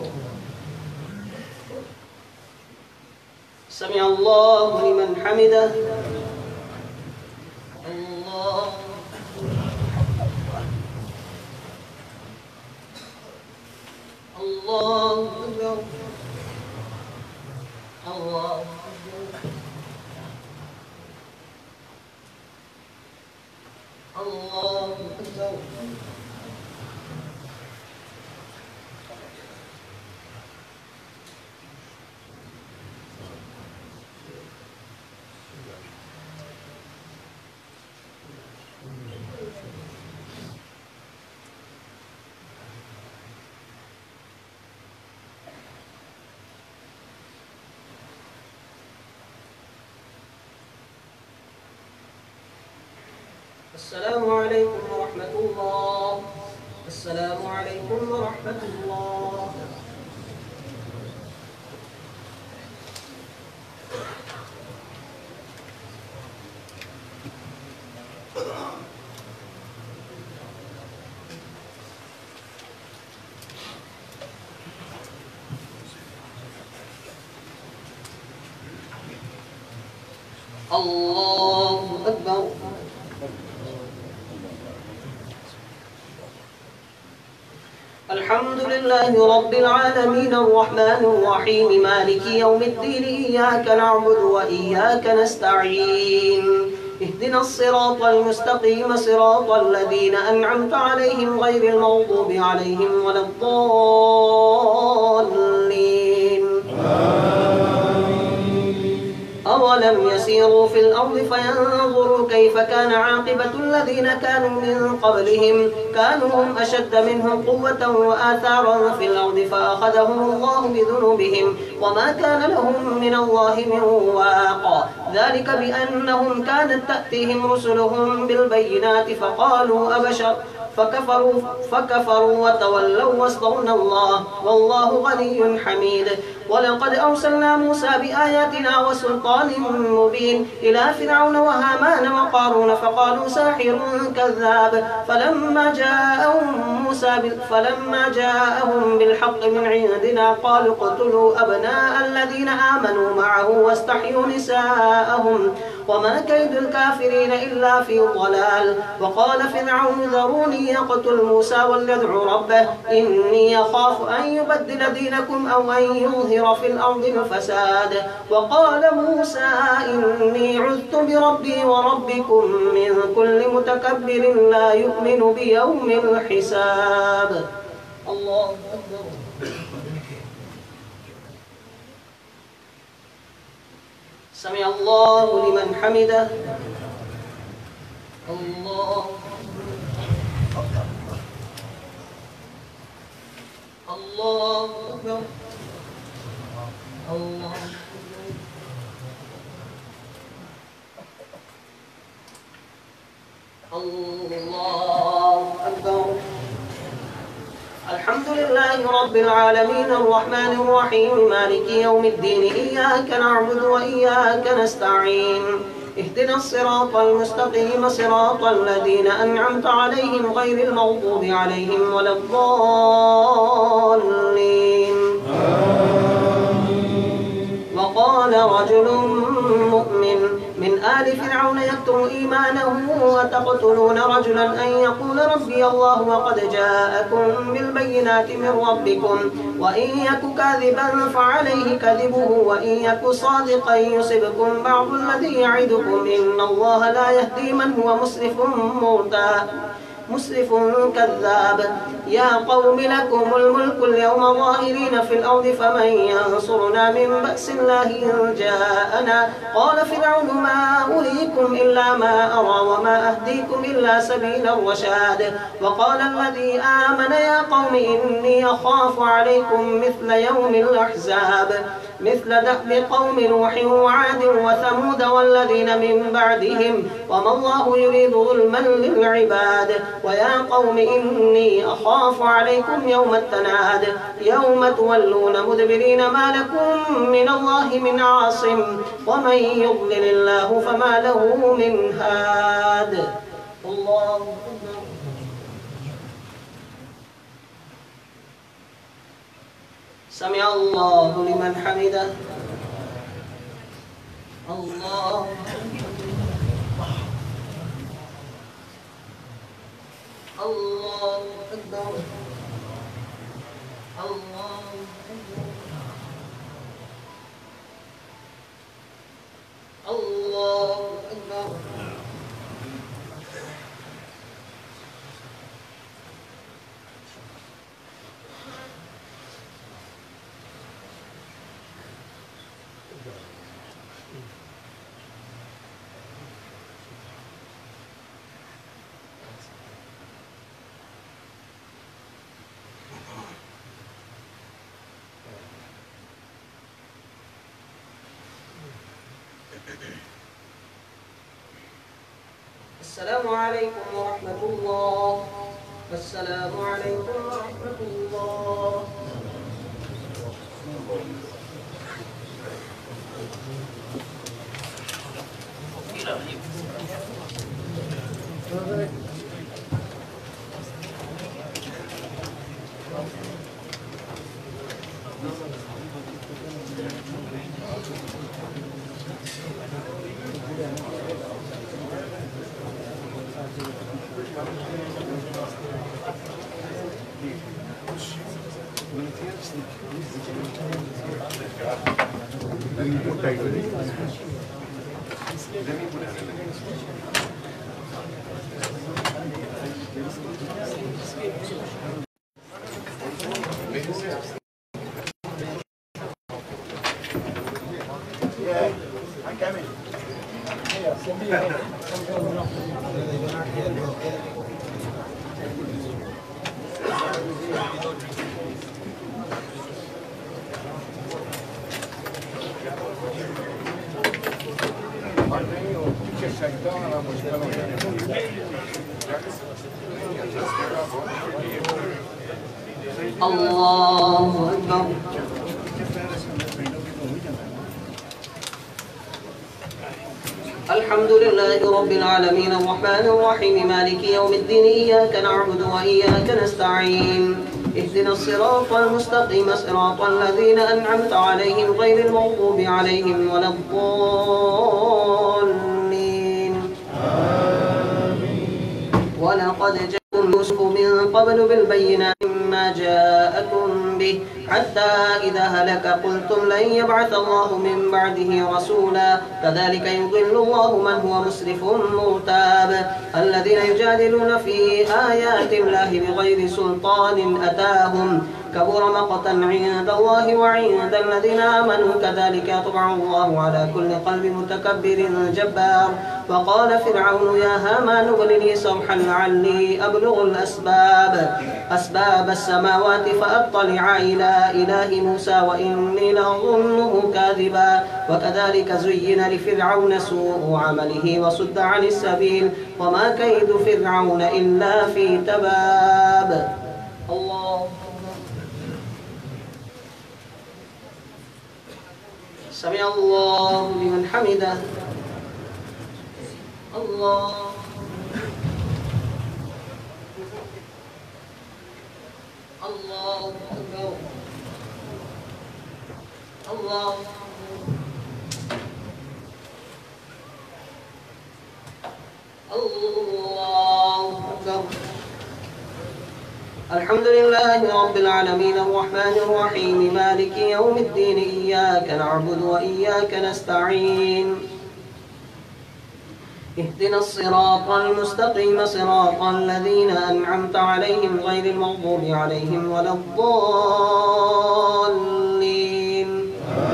سمع الله لمن حمده. الله الله أكبر. الله أكبر. الله أكبر. السلام عليكم ورحمة الله. السلام عليكم ورحمة الله. الله أكبر. الحمد لله رب العالمين الرحمن الرحيم مالك يوم الدين إياك نعبد وإياك نستعين اهدنا الصراط المستقيم صراط الذين أنعمت عليهم غير المغضوب عليهم ولا الضالين. أولم يسيروا في الأرض فينظروا كيف كان عاقبة الذين كانوا من قبلهم كانوا هم أشد منهم قوة وآثارا في الأرض فأخذهم الله بذنوبهم وما كان لهم من الله من واق ذلك بأنهم كانت تأتيهم رسلهم بالبينات فقالوا أبشر فكفروا وتولوا واستغنى الله والله غني حميد. ولقد أرسلنا موسى بآياتنا وسلطان مبين إلى فرعون وهامان وقارون فقالوا ساحر كذاب فلما جاءهم بالحق من عندنا قالوا اقتلوا أبناء الذين آمنوا معه واستحيوا نساءهم وما كيد الكافرين إلا في ضلال. وقال فرعون ذروني يقتل موسى وليدع ربه إني يخاف أن يبدل دينكم أو أن يظهر في الأرض الفساد. وقال موسى إني عذت بربي وربكم من كل متكبر لا يؤمن بيوم الحساب. الله أكبر. سمع الله لمن حمده. الله الله أكبر. الله الله أكبر. الحمد لله رب العالمين الرحمن الرحيم مالك يوم الدين إياك نعبد وإياك نستعين اهدنا الصراط المستقيم صراط الذين أنعمت عليهم غير المغضوب عليهم ولا الضالين. وقال رجل مؤمن من آل فرعون يكتم إيمانه وتقتلون رجلا أن يقول ربي الله وقد جاءكم بالبينات من ربكم وإن يك كاذبا فعليه كذبه وإن يك صادقا يصبكم بعض الذي يعدكم إن الله لا يهدي من هو مسرف كذاب. يا قوم لكم الملك اليوم ظاهرين في الأرض فمن ينصرنا من بأس الله إن جاءنا. قال فرعون ما أريكم إلا ما أرى وما أهديكم إلا سبيل الرشاد. وقال الذي آمن يا قوم إني أخاف عليكم مثل يوم الأحزاب مثل دأب قوم نوح وعاد وثمود والذين من بعدهم وما الله يريد ظلما للعباد. ويا قوم إني أخاف عليكم يوم التناد يوم تولون مدبرين ما لكم من الله من عاصم ومن يضلل الله فما له من هاد. الله أكبر. سمع الله لمن حمده. الله الله أكبر. الله أكبر. الله أكبر. السلام عليكم ورحمة الله. السلام عليكم ورحمة الله. Yeah, I'm coming. الله أكبر. الحمد لله رب العالمين الرحمن الرحيم مالك يوم الدين إياك نعبد وإياك نستعين اهدنا الصراط المستقيم صراط الذين أنعمت عليهم غير المغضوب عليهم ولا الضالين ولقد جاءكم يوسف من قبل بالبينات ما جاءكم به حتى إذا هلك قلتم لن يبعث الله من بعده رسولا كذلك يضل الله من هو مسرف مرتاب الذين يجادلون في آيات الله بغير سلطان أتاهم كبر مقتا عند الله وعند الذين آمنوا كذلك يطبع الله على كل قلب متكبر جبار وقال فرعون يا هامان ابن لي صرحا لعلي أبلغ أسباب السماوات فأطلع إلى إله موسى وإني لأظنه كاذبا وكذلك زين لفرعون سوء عمله وصد عن السبيل وما كيد فرعون إلا في تباب. الله سمع الله لمن حمده. الله الله أكبر. الله الله أكبر. الحمد لله رب العالمين الرحمن الرحيم مالك يوم الدين إياك نعبد وإياك نستعين اهدنا الصراط المستقيم صراط الذين أنعمت عليهم غير المغضوب عليهم ولا الضالين.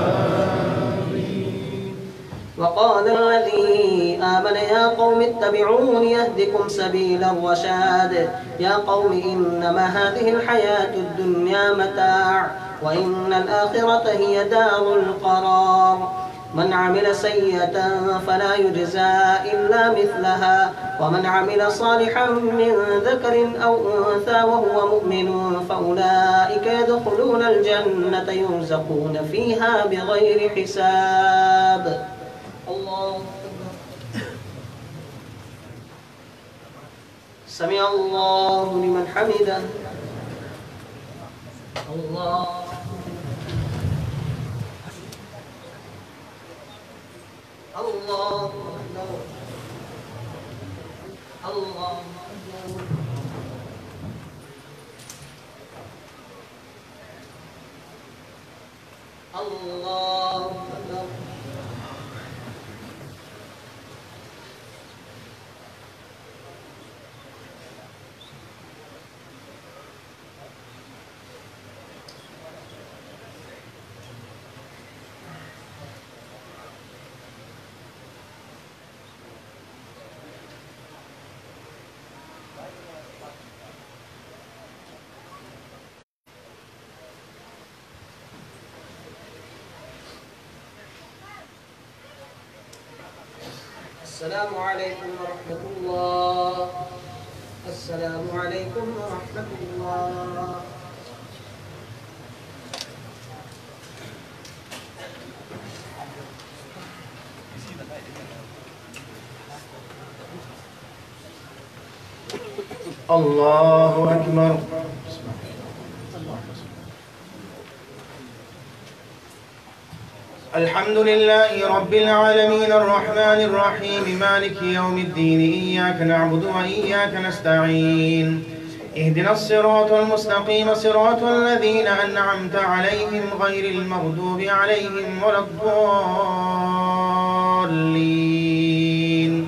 وقال الذي آمن يا قوم اتبعون يهدكم سبيل الرشاد يا قوم إنما هذه الحياة الدنيا متاع وإن الآخرة هي دار القرار من عمل سيئة فلا يجزى إلا مثلها ومن عمل صالحا من ذكر أو أنثى وهو مؤمن فأولئك يدخلون الجنة يرزقون فيها بغير حساب. الله سمع الله لمن حمده. الله الله أكبر. الله الله أكبر. السلام عليكم ورحمة الله. السلام عليكم ورحمة الله. الله أكبر. الحمد لله رب العالمين الرحمن الرحيم مالك يوم الدين إياك نعبد وإياك نستعين اهدنا الصراط المستقيم صراط الذين أنعمت عليهم غير المغضوب عليهم ولا الضالين.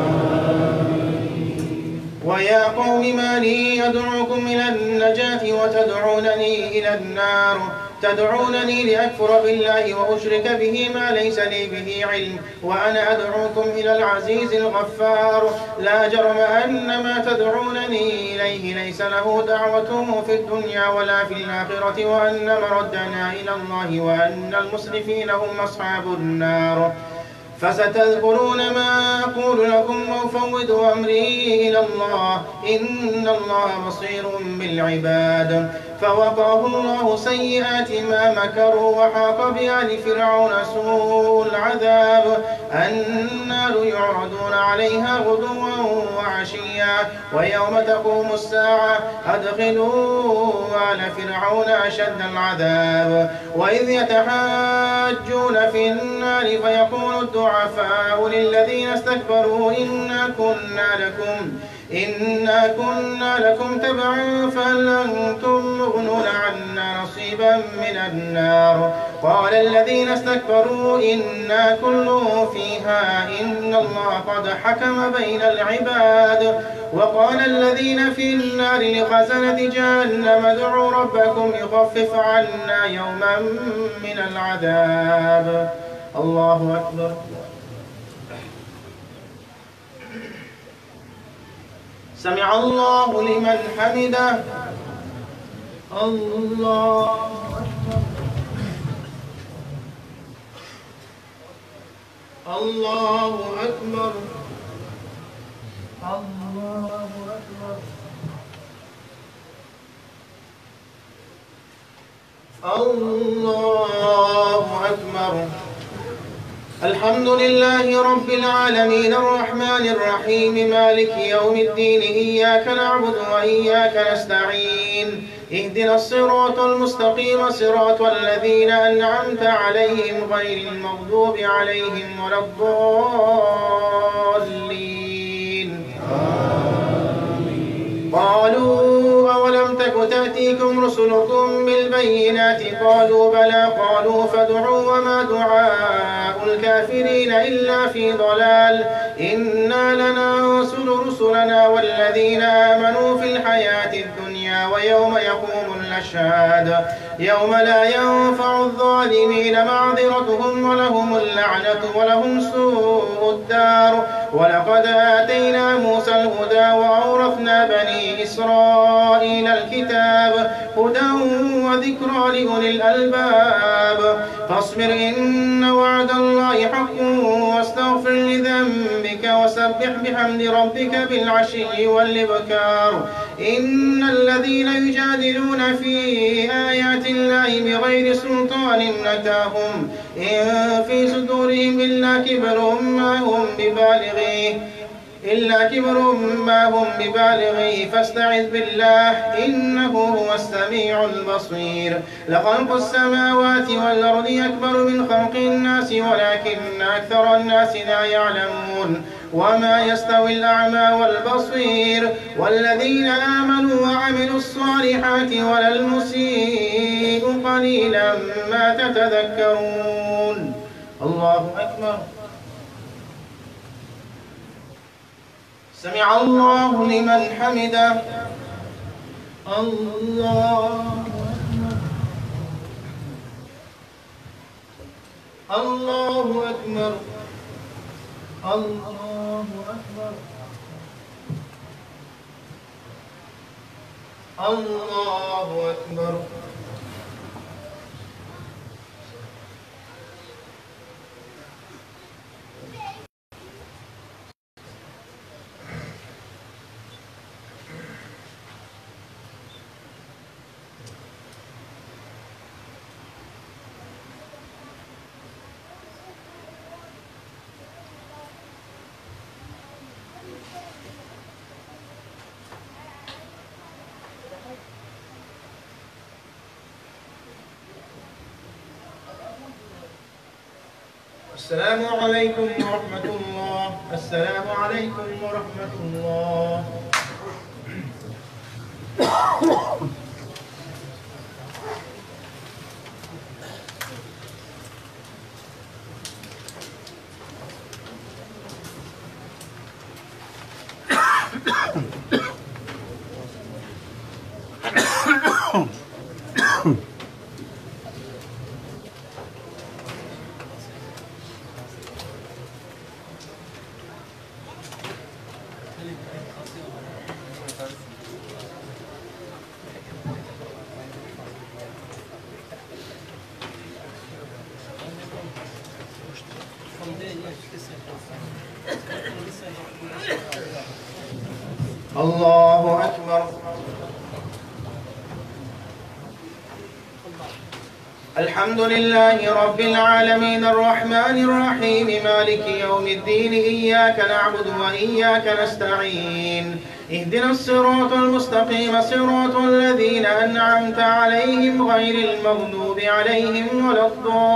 ويا قوم ما لي يدعوكم إلى النجاة وتدعونني إلى النار تدعونني لأكفر بالله وأشرك به ما ليس لي به علم وأنا أدعوكم إلى العزيز الغفار. لا جرم أن ما تدعونني إليه ليس له دعوة في الدنيا ولا في الآخرة وأن مردنا إلى الله وأن المسرفين هم أصحاب النار. فستذكرون ما أقول لكم وأفوض أمري إلى الله إن الله بصير بالعباد. فوقاه الله سيئات ما مكروا وحاق بآل فرعون سوء العذاب. النار يعرضون عليها غدوا وعشيا ويوم تقوم الساعة أدخلوا آل فرعون أشد العذاب. وإذ يتحاجون في النار فيقول الضعفاء للذين استكبروا إنا كنا لكم تبعا فهل أنتم مغنون عنا نصيبا من النار. قال الذين استكبروا إنا كل فيها إن الله قد حكم بين العباد. وقال الذين في النار لخزنة جهنم ادعوا ربكم يخفف عنا يوما من العذاب. الله أكبر. سمع الله لمن حمده. الله أكبر. الله أكبر. الله أكبر. الله أكبر. الحمد لله رب العالمين الرحمن الرحيم مالك يوم الدين إياك نعبد وإياك نستعين اهدنا الصراط المستقيم صراط الذين أنعمت عليهم غير المغضوب عليهم ولا الضالين. قالوا أولم تك تأتيكم رسلكم بالبينات قالوا بلى قالوا فادعوا وما دعاء الكافرين إلا في ضلال. إنا لننصر رسلنا والذين آمنوا في الحياة الدنيا ويوم يقوم الأشهاد يوم لا ينفع الظالمين معذرتهم ولهم اللعنة ولهم سوء الدار. ولقد آتينا موسى الهدى وأورثنا بني إسرائيل الكتاب هدى وذكرى لأولي الألباب. فاصبر إن وعد الله حق واستغفر لذنبك وسبح بحمد ربك بالعشي والإبكار. إن الذين يجادلون في آيات الله بغير سلطان أتاهم إن في صدورهم إلا كبر ما هم ببالغيه فاستعذ بالله إنه هو السميع البصير. لخلق السماوات والأرض أكبر من خلق الناس ولكن أكثر الناس لا يعلمون. وما يستوي الأعمى والبصير والذين آمنوا وعملوا الصالحات ولا المسيء قليلا ما تتذكرون. الله أكبر. سمع الله لمن حمده. الله أكبر. الله أكبر. الله أكبر. الله أكبر. السلام عليكم ورحمة الله. السلام عليكم ورحمة الله. الله أكبر. الحمد لله رب العالمين الرحمن الرحيم مالك يوم الدين إياك نعبد وإياك نستعين اهدنا الصراط المستقيم صراط الذين أنعمت عليهم غير المغضوب عليهم ولا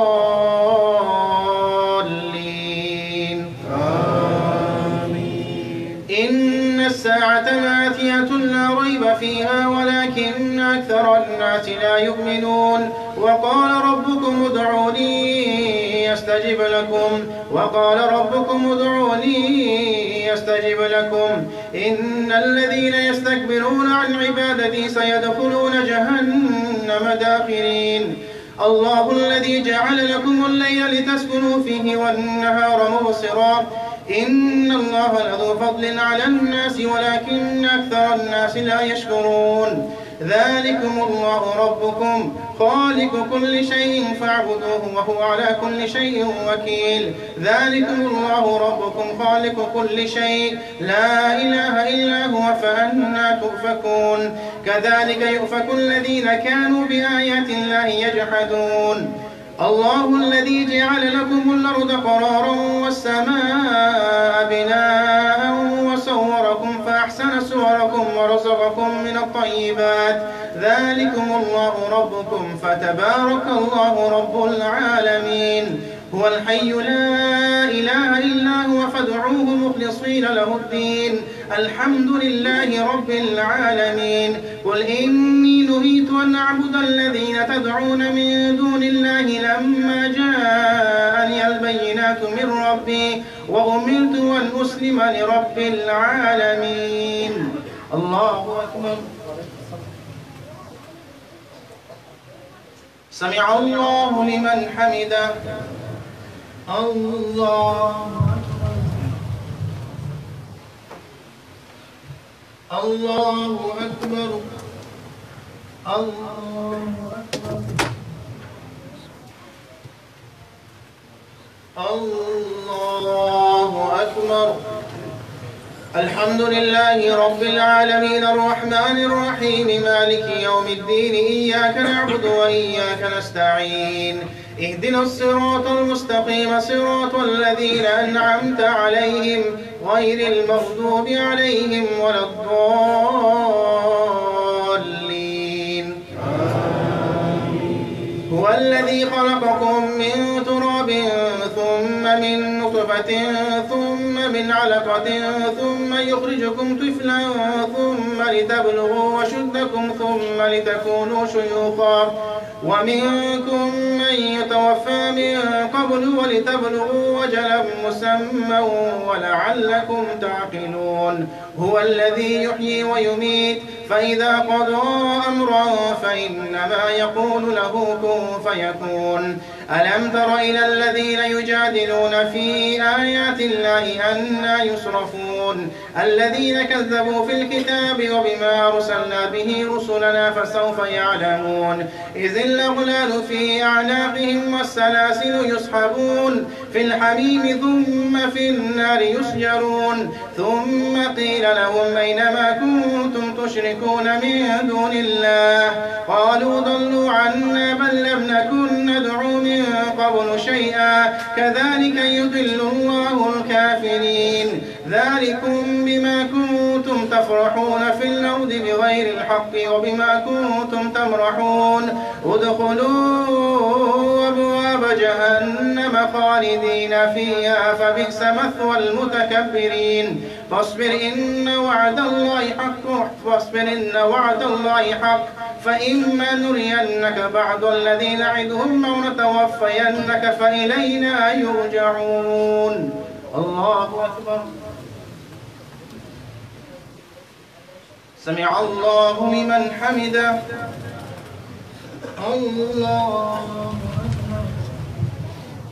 الضالين آمين. إن الساعة آتية لا ريب فيها ولكن أكثر الناس لا يؤمنون. وقال ربكم ادعوني يستجب لكم يستجب لكم إن الذين يستكبرون عن عبادتي سيدخلون جهنم داخرين. الله الذي جعل لكم الليل لتسكنوا فيه والنهار مبصرا إن الله لذو فضل على الناس ولكن أكثر الناس لا يشكرون. ذلكم الله ربكم خالق كل شيء فاعبدوه وهو على كل شيء وكيل. ذلكم الله ربكم خالق كل شيء لا إله إلا هو فأنى تؤفكون. كذلك يؤفك الذين كانوا بآيات الله يجحدون. الله الذي جعل لكم الأرض قرارا والسماء بناء وصوركم فأحسن صوركم ورزقكم من الطيبات. ذلكم الله ربكم فتبارك الله رب العالمين. هو الحي لا إله إلا هو فادعوه مخلصين له الدين. الحمد لله رب العالمين. قل إني نهيت أن أعبد الذين تدعون من دون الله لما جاءني البينات من ربي وأمرت أن أسلم لرب العالمين. الله أكبر. سمع الله لمن حمده. الله الله أكبر. الله أكبر. الله أكبر. الحمد لله رب العالمين الرحمن الرحيم مالك يوم الدين إياك نعبد وإياك نستعين اهدنا الصراط المستقيم صراط الذين أنعمت عليهم غير المغضوب عليهم ولا الضالين. هو الذي خلقكم من تراب ثم من نطفة ثم من علقة ثم يخرجكم طفلا ثم لتبلغوا وشدكم ثم لتكونوا شيوخا ومنكم من يتوفى من قبل ولتبلغوا أجلا مسمى ولعلكم تعقلون. هو الذي يحيي ويميت فإذا قضى أمرا فإنما يقول له كن فيكون. ألم تر إلى الذين يجادلون في آيات الله أنى يصرفون الذين كذبوا في الكتاب وبما أرسلنا به رسلنا فسوف يعلمون إذ الأغلال في أعناقهم والسلاسل يسحبون في الحميم ثم في النار يسجرون ثم قيل لهم أينما كنتم تشركون من دون الله قالوا ضلوا عنا بل لم نكن ندعو من قبل شيئا كذلك يضل الله الكافرين. ذلكم بما كنتم تفرحون في الأرض بغير الحق وبما كنتم تمرحون ادخلوا أبواب جهنم خالدين فيها فبئس مثوى المتكبرين. فاصبر إن وعد الله حق فإما نرينك بعض الذي نعدهم أو نتوفينك فإلينا يرجعون. الله أكبر. سمع الله لمن حمده. الله أكبر.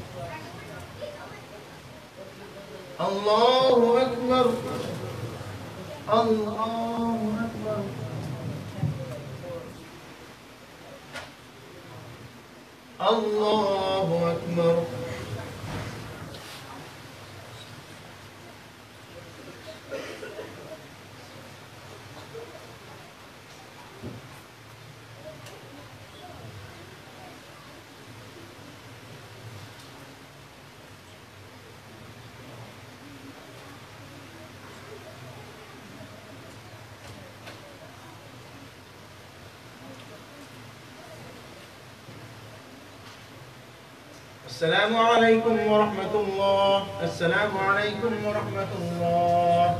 الله أكبر. الله أكبر الله أكبر السلام عليكم ورحمة الله. السلام عليكم ورحمة الله.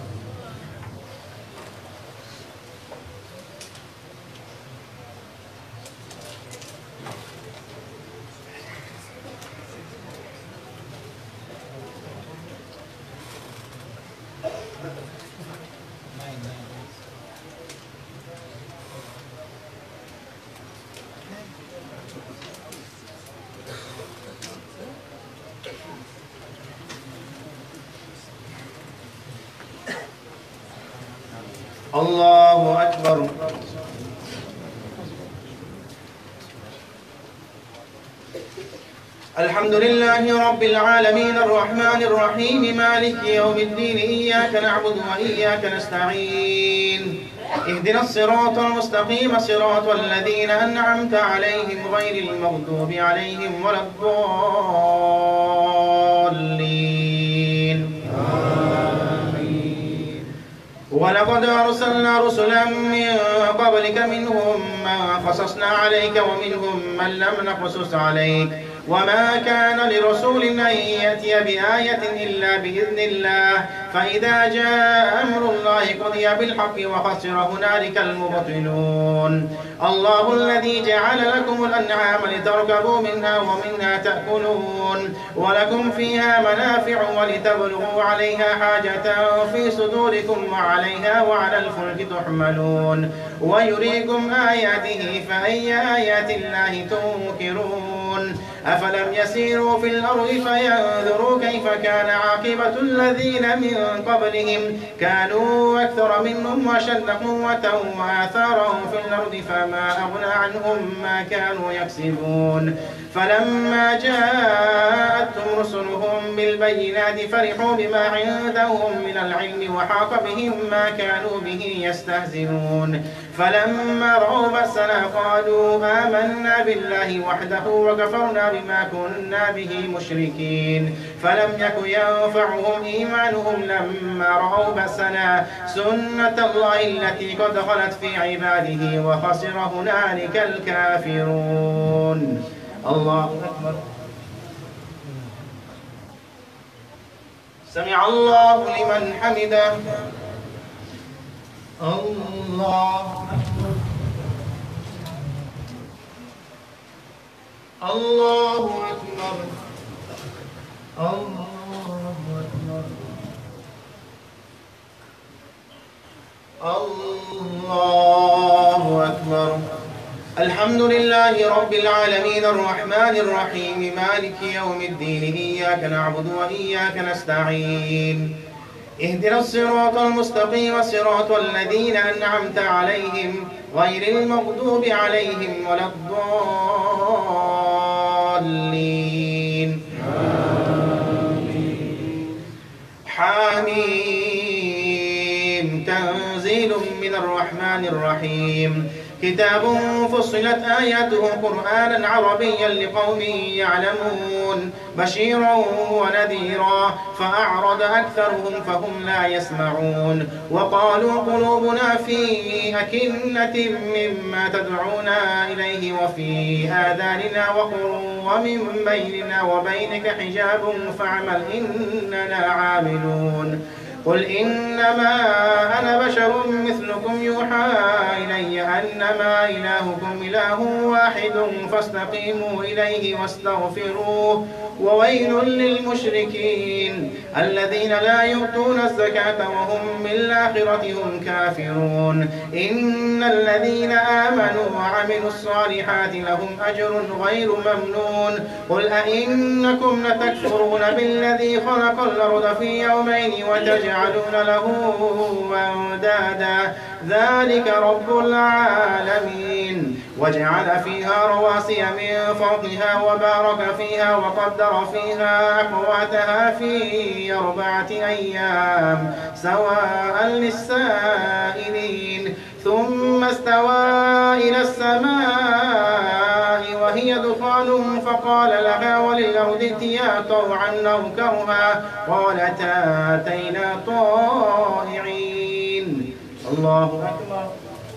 الله أكبر. الحمد لله رب العالمين الرحمن الرحيم مالك يوم الدين إياك نعبد وإياك نستعين اهدنا الصراط المستقيم صراط الذين أنعمت عليهم غير المغضوب عليهم ولا الضالين. ولقد أرسلنا رسلا من قبلك منهم من قصصنا عليك ومنهم من لم نقصص عليك وما كان لرسول أن يأتي بآية إلا بإذن الله فإذا جاء أمر الله قضي بالحق وخسر هنالك المبطلون. الله الذي جعل لكم الأنعام لتركبوا منها ومنها تأكلون ولكم فيها منافع ولتبلغوا عليها حاجة في صدوركم وعليها وعلى الفلك تحملون ويريكم آياته فأي آيات الله تنكرون. أفلم يسيروا في الأرض فينظروا كيف كان عاقبة الذين من قبلهم كانوا أكثر منهم وأشد قوة وآثارا في الأرض فما أغنى عنهم ما كانوا يكسبون. فلما جاءتهم رسلهم بالبينات فرحوا بما عندهم من العلم وحاق بهم ما كانوا به يستهزئون. فلما رأوا بأسنا قالوا آمنا بالله وحده وكفرنا بما كنا به مشركين. فلم يك ينفعهم إيمانهم لما رأوا بأسنا سنة الله التي قد خلت في عباده وخسر هنالك الكافرون. الله أكبر. سمع الله لمن حمده. الله أكبر. الله أكبر. الله أكبر. الله أكبر. الحمد لله رب العالمين الرحمن الرحيم مالك يوم الدين إياك نعبد وإياك نستعين اهدنا الصراط المستقيم صراط الذين أنعمت عليهم غير المغضوب عليهم ولا الضالين. حميم تنزيل من الرحمن الرحيم كتاب فصلت آياته قرآنا عربيا لقوم يعلمون بشيرا ونذيرا فأعرض أكثرهم فهم لا يسمعون وقالوا قلوبنا في أكنة مما تدعونا إليه وفي آذاننا وقر ومن بيننا وبينك حجاب فاعمل إننا عاملون. قل إنما أنا بشر مثلكم يوحى إلي أنما إلهكم إله واحد فاستقيموا إليه واستغفروه وويل للمشركين الذين لا يؤتون الزكاة وهم بالآخرة هم كافرون. إن الذين آمنوا وعملوا الصالحات لهم أجر غير ممنون. قل أئنكم لتكفرون بالذي خلق الأرض في يومين وتجعلون ويجعلون له أندادا ذلك رب العالمين وجعل فيها رواسي من فوقها وبارك فيها وقدر فيها أقواتها في 4 أيام سواء للسائلين ثم استوى إلى السماء وهي دخان فقال لها وللأرض ائتيا طوعا أو كرها قالتا أتينا طائعين. الله أكبر.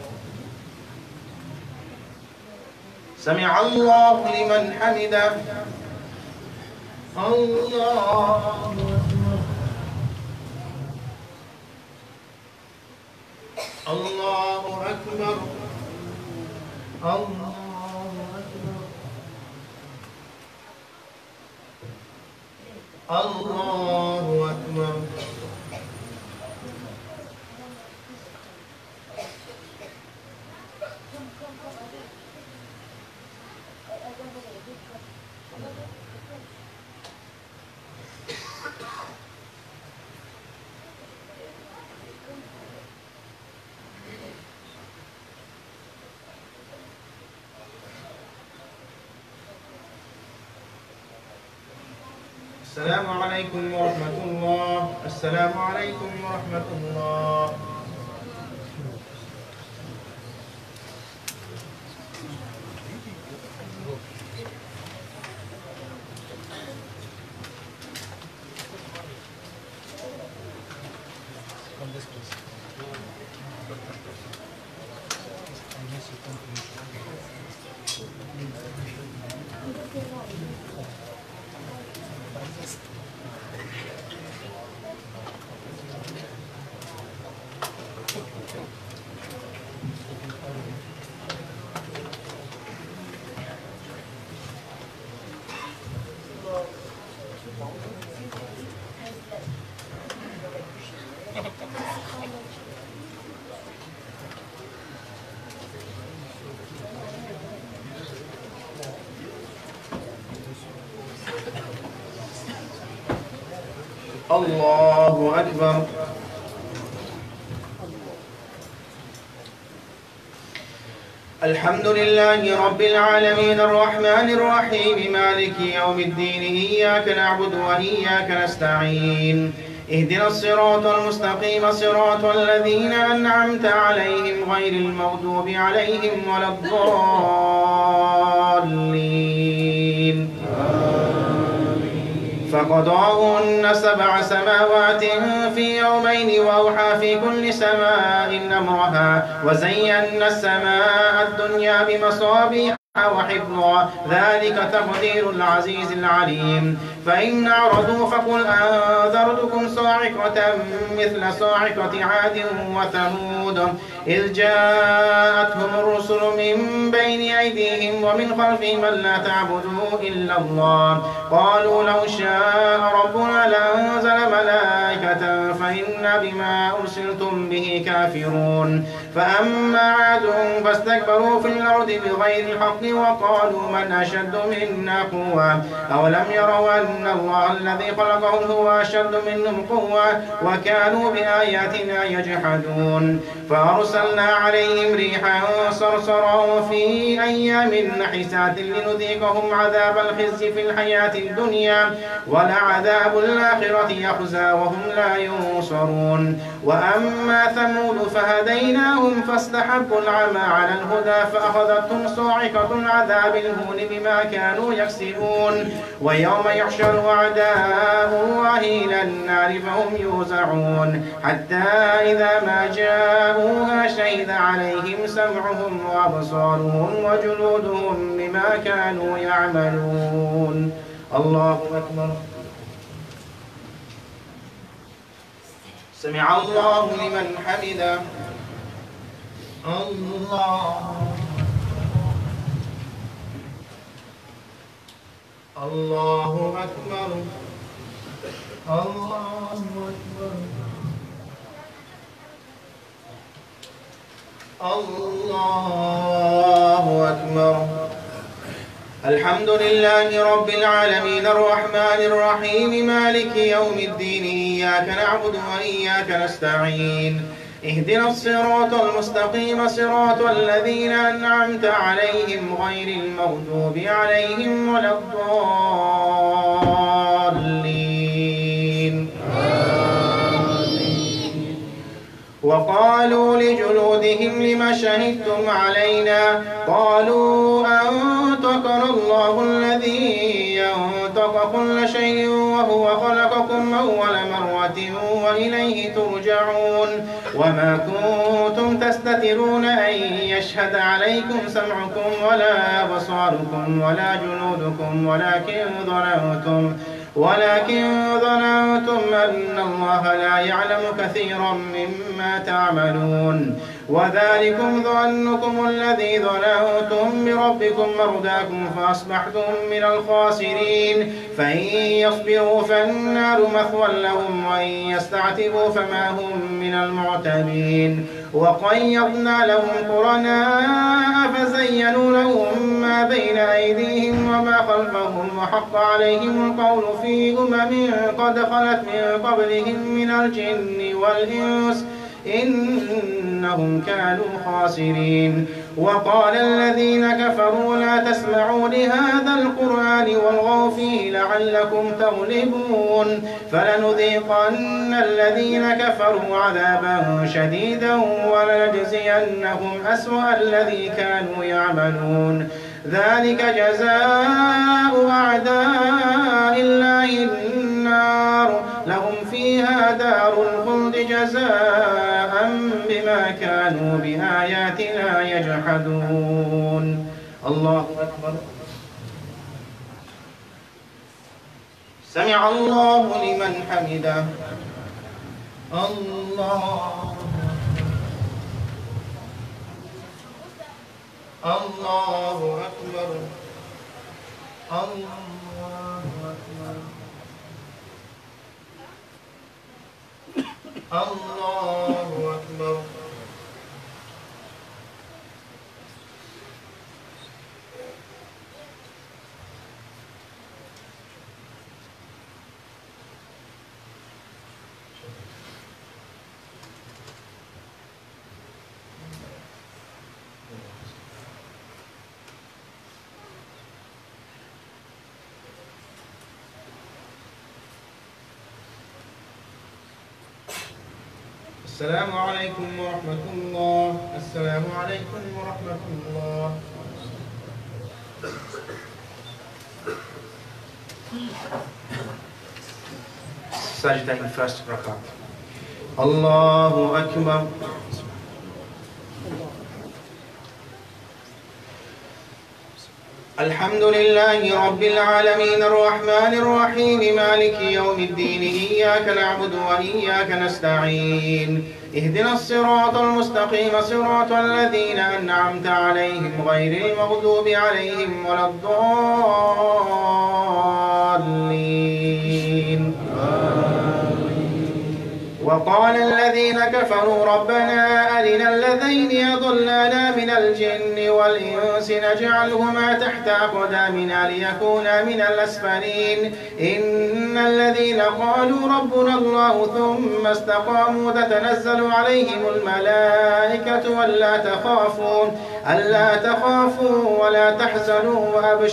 سمع الله لمن حمده. الله الله أكبر. الله أكبر. الله أكبر. السلام عليكم ورحمة الله. السلام عليكم ورحمة الله. الله أكبر. الحمد لله رب العالمين الرحمن الرحيم مالك يوم الدين إياك نعبد وإياك نستعين اهدنا الصراط المستقيم صراط الذين أنعمت عليهم غير المغضوب عليهم ولا الضالين. فقضاهن 7 سماوات في يومين وأوحى في كل سماء أمرها وزينا السماء الدنيا بمصابيح وحفظا ذلك تقدير العزيز العليم. فإن أعرضوا فقل أنذرتكم صاعقة مثل صاعقة عاد وثمود إذ جاءتهم الرسل من بين أيديهم ومن خلفهم ألا تعبدوا إلا الله قالوا لو شاء ربنا لأنزل ملائكة فإنا بما أرسلتم به كافرون. فأما عاد فاستكبروا في الأرض بغير الحق وقالوا من أشد منا قوة أولم يروا أن الله الذي خلقهم هو أشد منهم قوة وكانوا بآياتنا يجحدون. فأرسلنا عليهم ريحا صرصرا في أيام نحسات لنذيقهم عذاب الخزي في الحياة الدنيا ولعذاب الآخرة يخزى وهم لا ينصرون. وأما ثمود فهديناهم فاستحبوا العمى على الهدى فأخذتهم صاعقة عذاب الهون بما كانوا يكسبون. ويوم يحشر أعداء الله إلى النار فهم يوزعون حتى إذا ما جاءوها شهد عليهم سمعهم وأبصارهم وجلودهم بما كانوا يعملون. الله أكبر. سمع الله لمن حمده. الله الله أكبر. الله أكبر. الله أكبر. الحمد لله رب العالمين الرحمن الرحيم مالك يوم الدين إياك نعبد وإياك نستعين اهدنا الصراط المستقيم صراط الذين أنعمت عليهم غير المغضوب عليهم ولا الضالين. وقالوا لجلودهم لم شهدتم علينا قالوا أنطقنا الله الذي ينطق كل شيء وهو خلقكم أول مرة وإليه ترجعون وما كنتم تستترون أن يشهد عليكم سمعكم ولا أبصاركم ولا جلودكم ولكن ظننتم أن الله لا يعلم كثيرا مما تعملون وذلكم ظنكم الذي ظننتم بربكم مرداكم فأصبحتم من الخاسرين فإن يصبروا فالنار مثوى لهم وإن يستعتبوا فما هم من المعتبين وقيضنا لهم قرناء فزينوا لهم ما بين أيديهم وما خلفهم وحق عليهم القول في قد خلت من قبلهم من الجن والإنس إنهم كانوا خاسرين وقال الذين كفروا لا تسمعوا لهذا القرآن والغوا فيه لعلكم تغلبون فلنذيقن الذين كفروا عذابا شديدا ولنجزينهم أسوأ الذي كانوا يعملون ذلك جزاء أعداء الله النار لهم فيها دار الخلد جزاء بما كانوا بآياتنا يجحدون. الله أكبر. سمع الله لمن حمده. الله أكبر. الله أكبر. الله أكبر. السلام عليكم ورحمة الله. السلام عليكم ورحمة الله. Sajda in first rakat. Allahu Akbar. الحمد لله رب العالمين الرحمن الرحيم مالك يوم الدين إياك نعبد وإياك نستعين اهدنا الصراط المستقيم صراط الذين أنعمت عليهم غير المغضوب عليهم ولا الضالين. وقال الذين كفروا ربنا أرنا الذين يضلانا من الجن والإنس نجعلهما تحت أقدامنا ليكونا من الأسفلين إن الذين قالوا ربنا الله ثم استقاموا تتنزل عليهم الملائكة ألا تخافوا ولا تحزنوا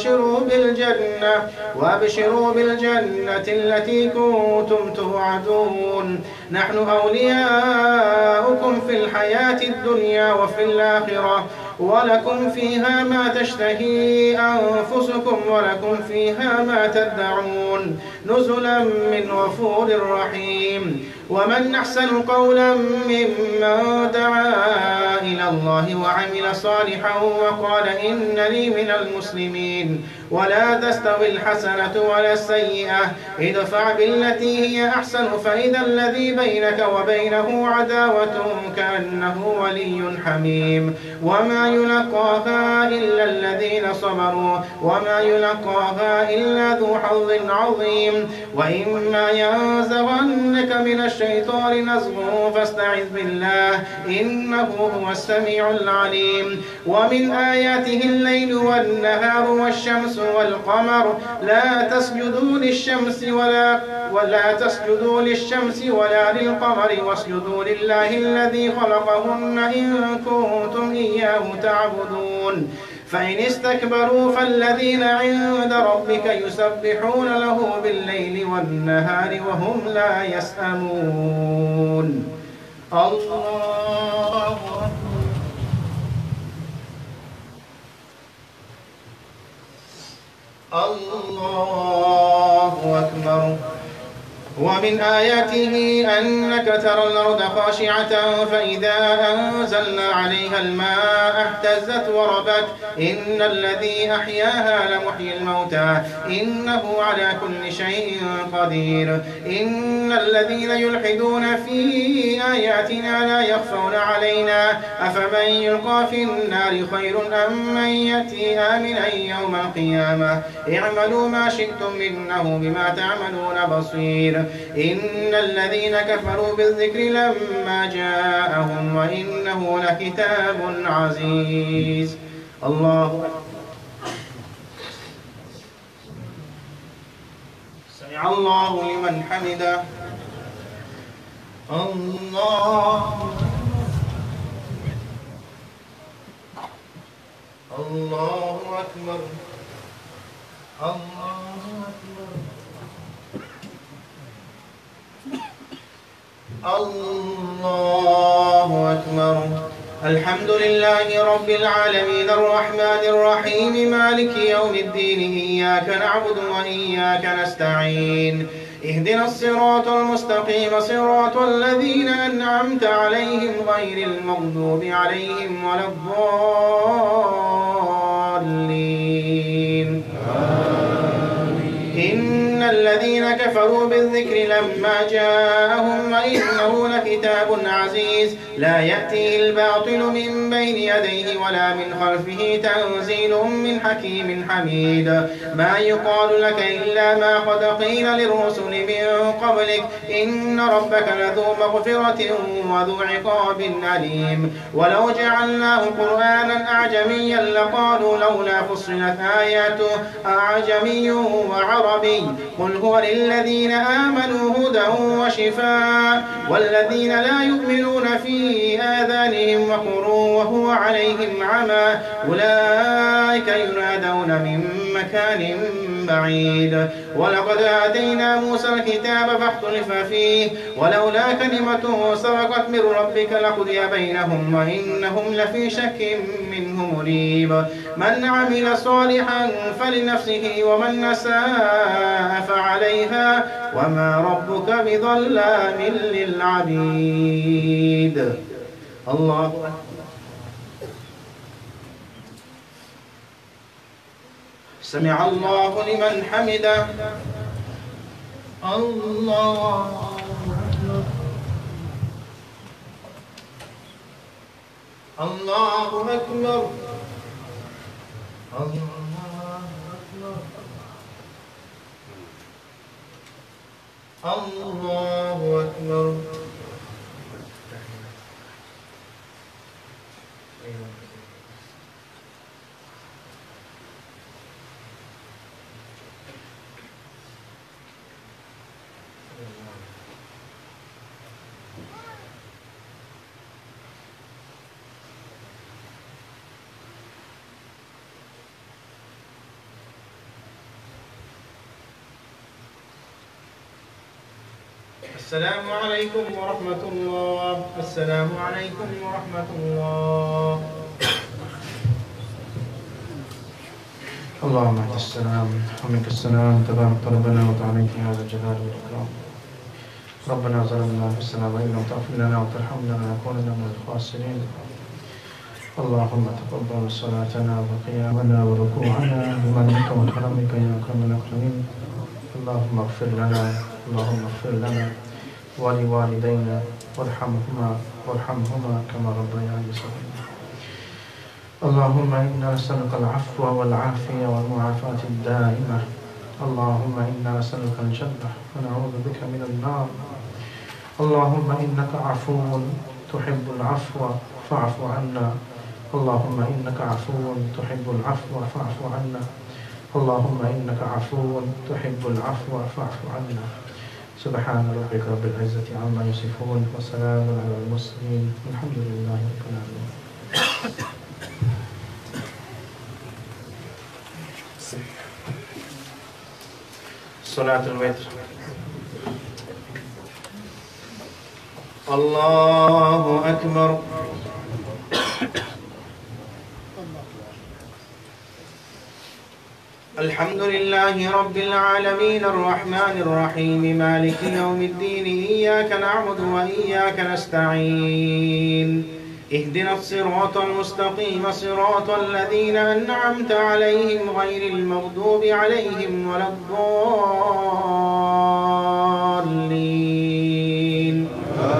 وأبشروا بالجنة التي كنتم توعدون نحن أولياؤكم في الحياة الدنيا وفي الآخرة ولكم فيها ما تشتهي أنفسكم ولكم فيها ما تدعون نزلا من غفور رحيم. ومن أحسن قولا ممن دعا إلى الله وعمل صالحا وقال إنني من المسلمين. ولا تستوي الحسنة ولا السيئة ادفع بالتي هي أحسن فإذا الذي بينك وبينه عداوة كأنه ولي حميم. وما يلقاها إلا الذين صبروا وما يلقاها إلا ذو حظ عظيم. وإما ينزغنك من الشيطان نزغ فاستعذ بالله إنه هو السميع السميع العليم. ومن آياته الليل والنهار والشمس والقمر لا تسجدوا للشمس ولا للقمر واسجدوا لله الذي خلقهن إن كنتم إياه تعبدون. فإن استكبروا فالذين عند ربك يسبحون له بالليل والنهار وهم لا يسأمون. الله أكبر. ومن آياته أنك ترى الأرض خاشعة فإذا أنزلنا عليها الماء اهتزت وربت إن الذي أحياها لمحيي الموتى إنه على كل شيء قدير. إن الذين يلحدون في آياتنا لا يخفون علينا أفمن يلقى في النار خير أم من يأتي آمنا يوم القيامة اعملوا ما شئتم إنه بما تعملون بصير. إن الذين كفروا بالذكر لما جاءهم وإنه لكتاب عزيز. الله سمع الله لمن حمده. الله أكبر. الله أكبر. الله أكبر. الحمد لله رب العالمين الرحمن الرحيم مالك يوم الدين إياك نعبد وإياك نستعين اهدنا الصراط المستقيم صراط الذين أنعمت عليهم غير المغضوب عليهم ولا الضالين. إن الذين كفروا بالذكر لما جاءهم وإنه لكتاب عزيز لا يأتيه الباطل من بين يديه ولا من خلفه تنزيل من حكيم حميد. ما يقال لك إلا ما قد قيل للرسل من قبلك إن ربك لذو مغفرة وذو عقاب أليم. ولو جعلناه قرآنا أعجميا لقالوا لولا فصلت آياته أعجمي وعربي قل هو للذين آمنوا هدى وشفاء والذين لا يؤمنون في آذانهم وقر وهو عليهم عمى أولئك ينادون من مكان بعيد. ولقد آتينا موسى الكتاب فاختلف فيه ولولا كلمة سبقت من ربك لقضي بينهم وإنهم لفي شك منه مريب. من عمل صالحا فلنفسه ومن أساء فعليها وما ربك بظلام للعبيد. الله سمع الله لمن حمده. الله أكبر. الله أكبر. السلام عليكم ورحمة الله. السلام عليكم ورحمة الله. اللهم أنت السلام ومنك السلام تبارك ربنا وتعاليك يا ذا الجلال والإكرام. ربنا ظلمنا أنفسنا وإن لم تغفر لنا وترحمنا لنكونن من الخاسرين. اللهم تقبل صلاتنا وقيامنا وركوعنا بمنك وكرمك يا أكرم الأكرمين. اللهم اغفر لنا ولوالدينا وارحمهما كما ربياني صغيرا. اللهم إنا نسألك العفو والعافية والمعافاة الدائمة. اللهم إنا نسألك الجنة ونعوذ بك من النار. اللهم إنك عفو تحب العفو فاعف عنا اللهم إنك عفو تحب العفو فاعف عنا اللهم إنك عفو تحب العفو فاعف عنا سبحان ربك رب العزة عما يصفون وسلام على المرسلين والحمد لله رب العالمين. صلاة الوتر. الله أكبر. الحمد لله رب العالمين الرحمن الرحيم مالك يوم الدين إياك نعبد وإياك نستعين اهدنا الصراط المستقيم صراط الذين أنعمت عليهم غير المغضوب عليهم ولا الضالين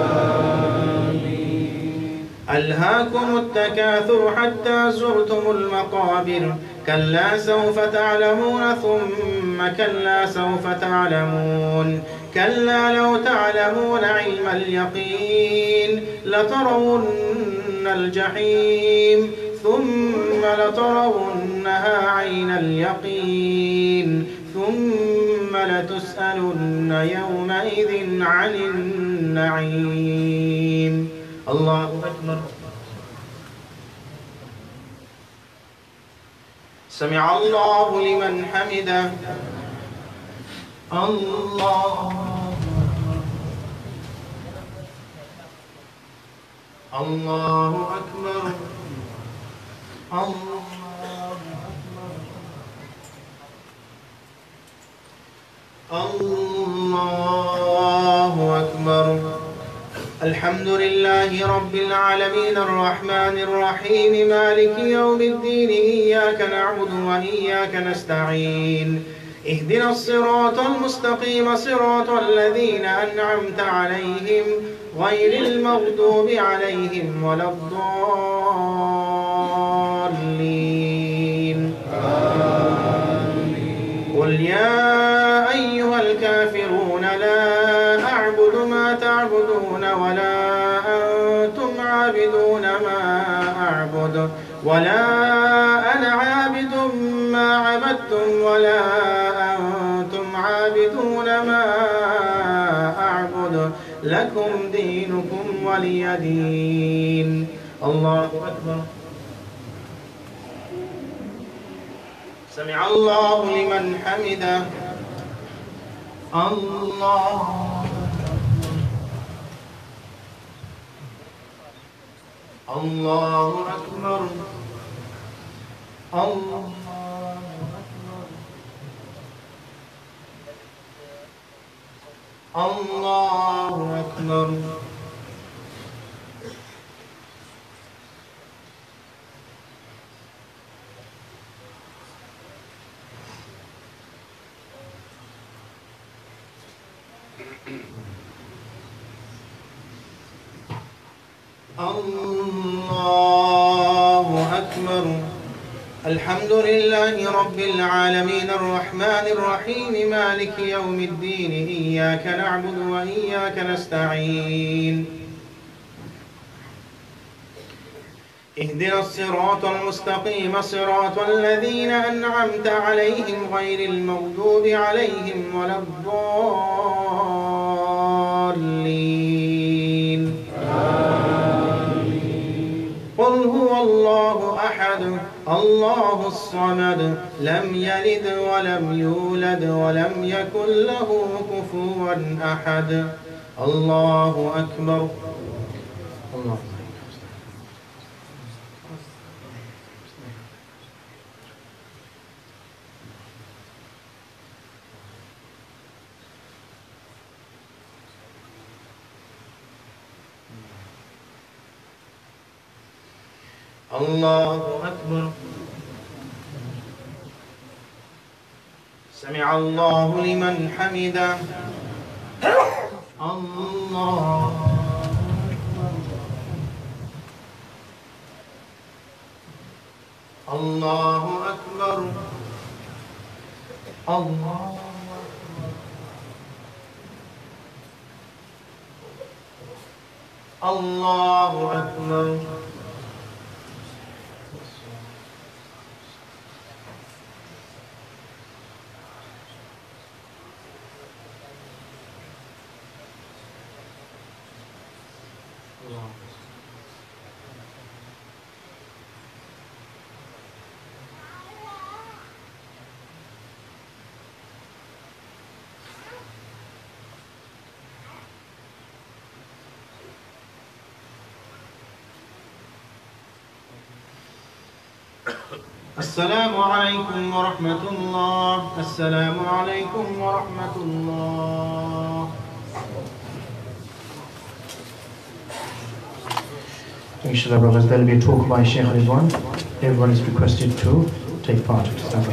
آمين. ألهاكم التكاثر حتى زرتم المقابر كلا سوف تعلمون ثم كلا سوف تعلمون كلا لو تعلمون علم اليقين لترون الجحيم ثم لترونها عين اليقين ثم لتسألن يومئذ عن النعيم. الله أكبر. سمع الله لمن حمده. الله الله أكبر. الله أكبر. الحمد لله رب العالمين الرحمن الرحيم مالك يوم الدين إياك نعبد وإياك نستعين اهدنا الصراط المستقيم صراط الذين أنعمت عليهم غير المغضوب عليهم ولا الضالين قل يا أيها الكافرون لا أعبد ما تعبدون ولا أنتم عابدون ما أعبد ولا أنا عابد ما عبدتم ولا أنتم عابدون ما أعبد لكم دينكم ولي دين. الله أكبر. سمع الله لمن حمده. الله الله أكبر. الله الله أكبر. الله أكبر. الحمد لله رب العالمين الرحمن الرحيم مالك يوم الدين إياك نعبد وإياك نستعين اهدنا الصراط المستقيم صراط الذين أنعمت عليهم غير المغضوب عليهم ولا الضالين قل هو الله أحد الله الصمد لم يلد ولم يولد ولم يكن له كفوا أحد. الله أكبر. الله الله أكبر. سمع الله لمن حمده. الله الله أكبر. الله الله أكبر. السلام عليكم ورحمة الله. السلام عليكم ورحمة الله. Inshallah, brothers, there will be a talk by Sheikh Ridwan. Everyone is requested to take part.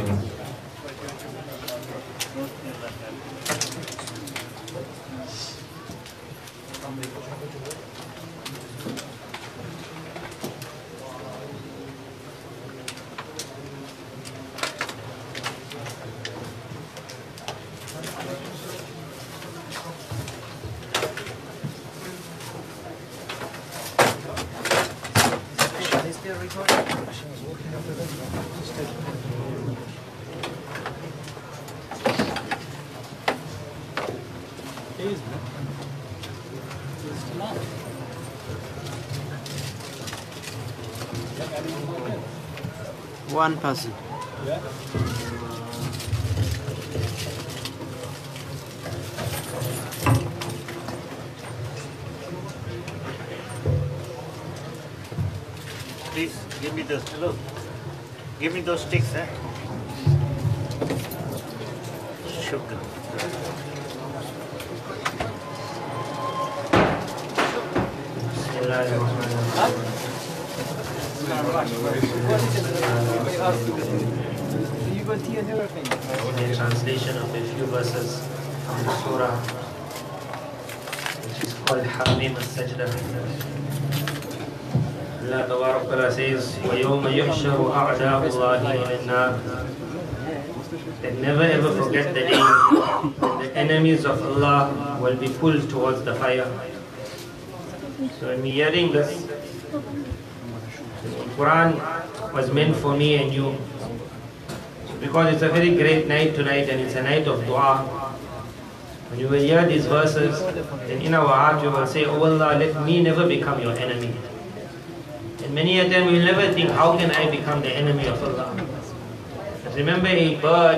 One person. Please give me those. Hello. Give me those sticks, eh? Shukran. The translation of a few verses from the surah, which is called Hamim al-Sajda. Allah Tabarak Ta'ala says, وَيَوْمَ يُحْشَرُ أَعْدَاءُ اللَّهِ إِلَى النَّارِ. That never ever forget the day when the enemies of Allah will be pulled towards the fire. So when we're hearing this, the Quran was meant for me and you. Because it's a very great night tonight and it's a night of dua. When you will hear these verses, then in our heart we will say, Oh Allah, let me never become your enemy. And many a time we will never think, how can I become the enemy of Allah? But remember a bird,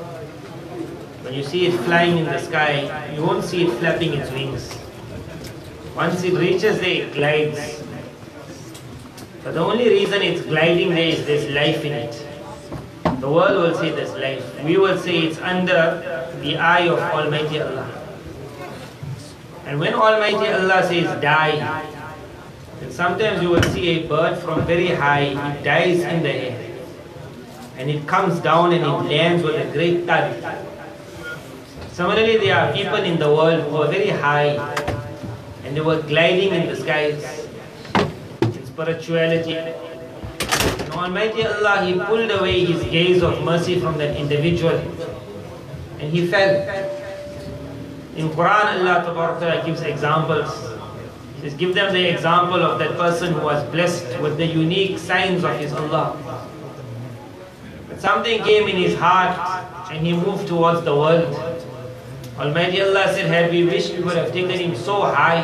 when you see it flying in the sky, you won't see it flapping its wings. Once it reaches there, it glides. But the only reason it's gliding there is there's life in it. The world will say there's life. We will say it's under the eye of Almighty Allah. And when Almighty Allah says die, then sometimes you will see a bird from very high, it dies in the air. And it comes down and it lands with a great thud. Similarly, there are people in the world who are very high and they were gliding in the skies in spirituality. And Almighty Allah, He pulled away His gaze of mercy from that individual and he fell. In Quran, Allah Ta'ala gives examples. He says, give them the example of that person who was blessed with the unique signs of his Allah. But something came in his heart and he moved towards the world. Almighty Allah said, had we wished, we would have taken him so high.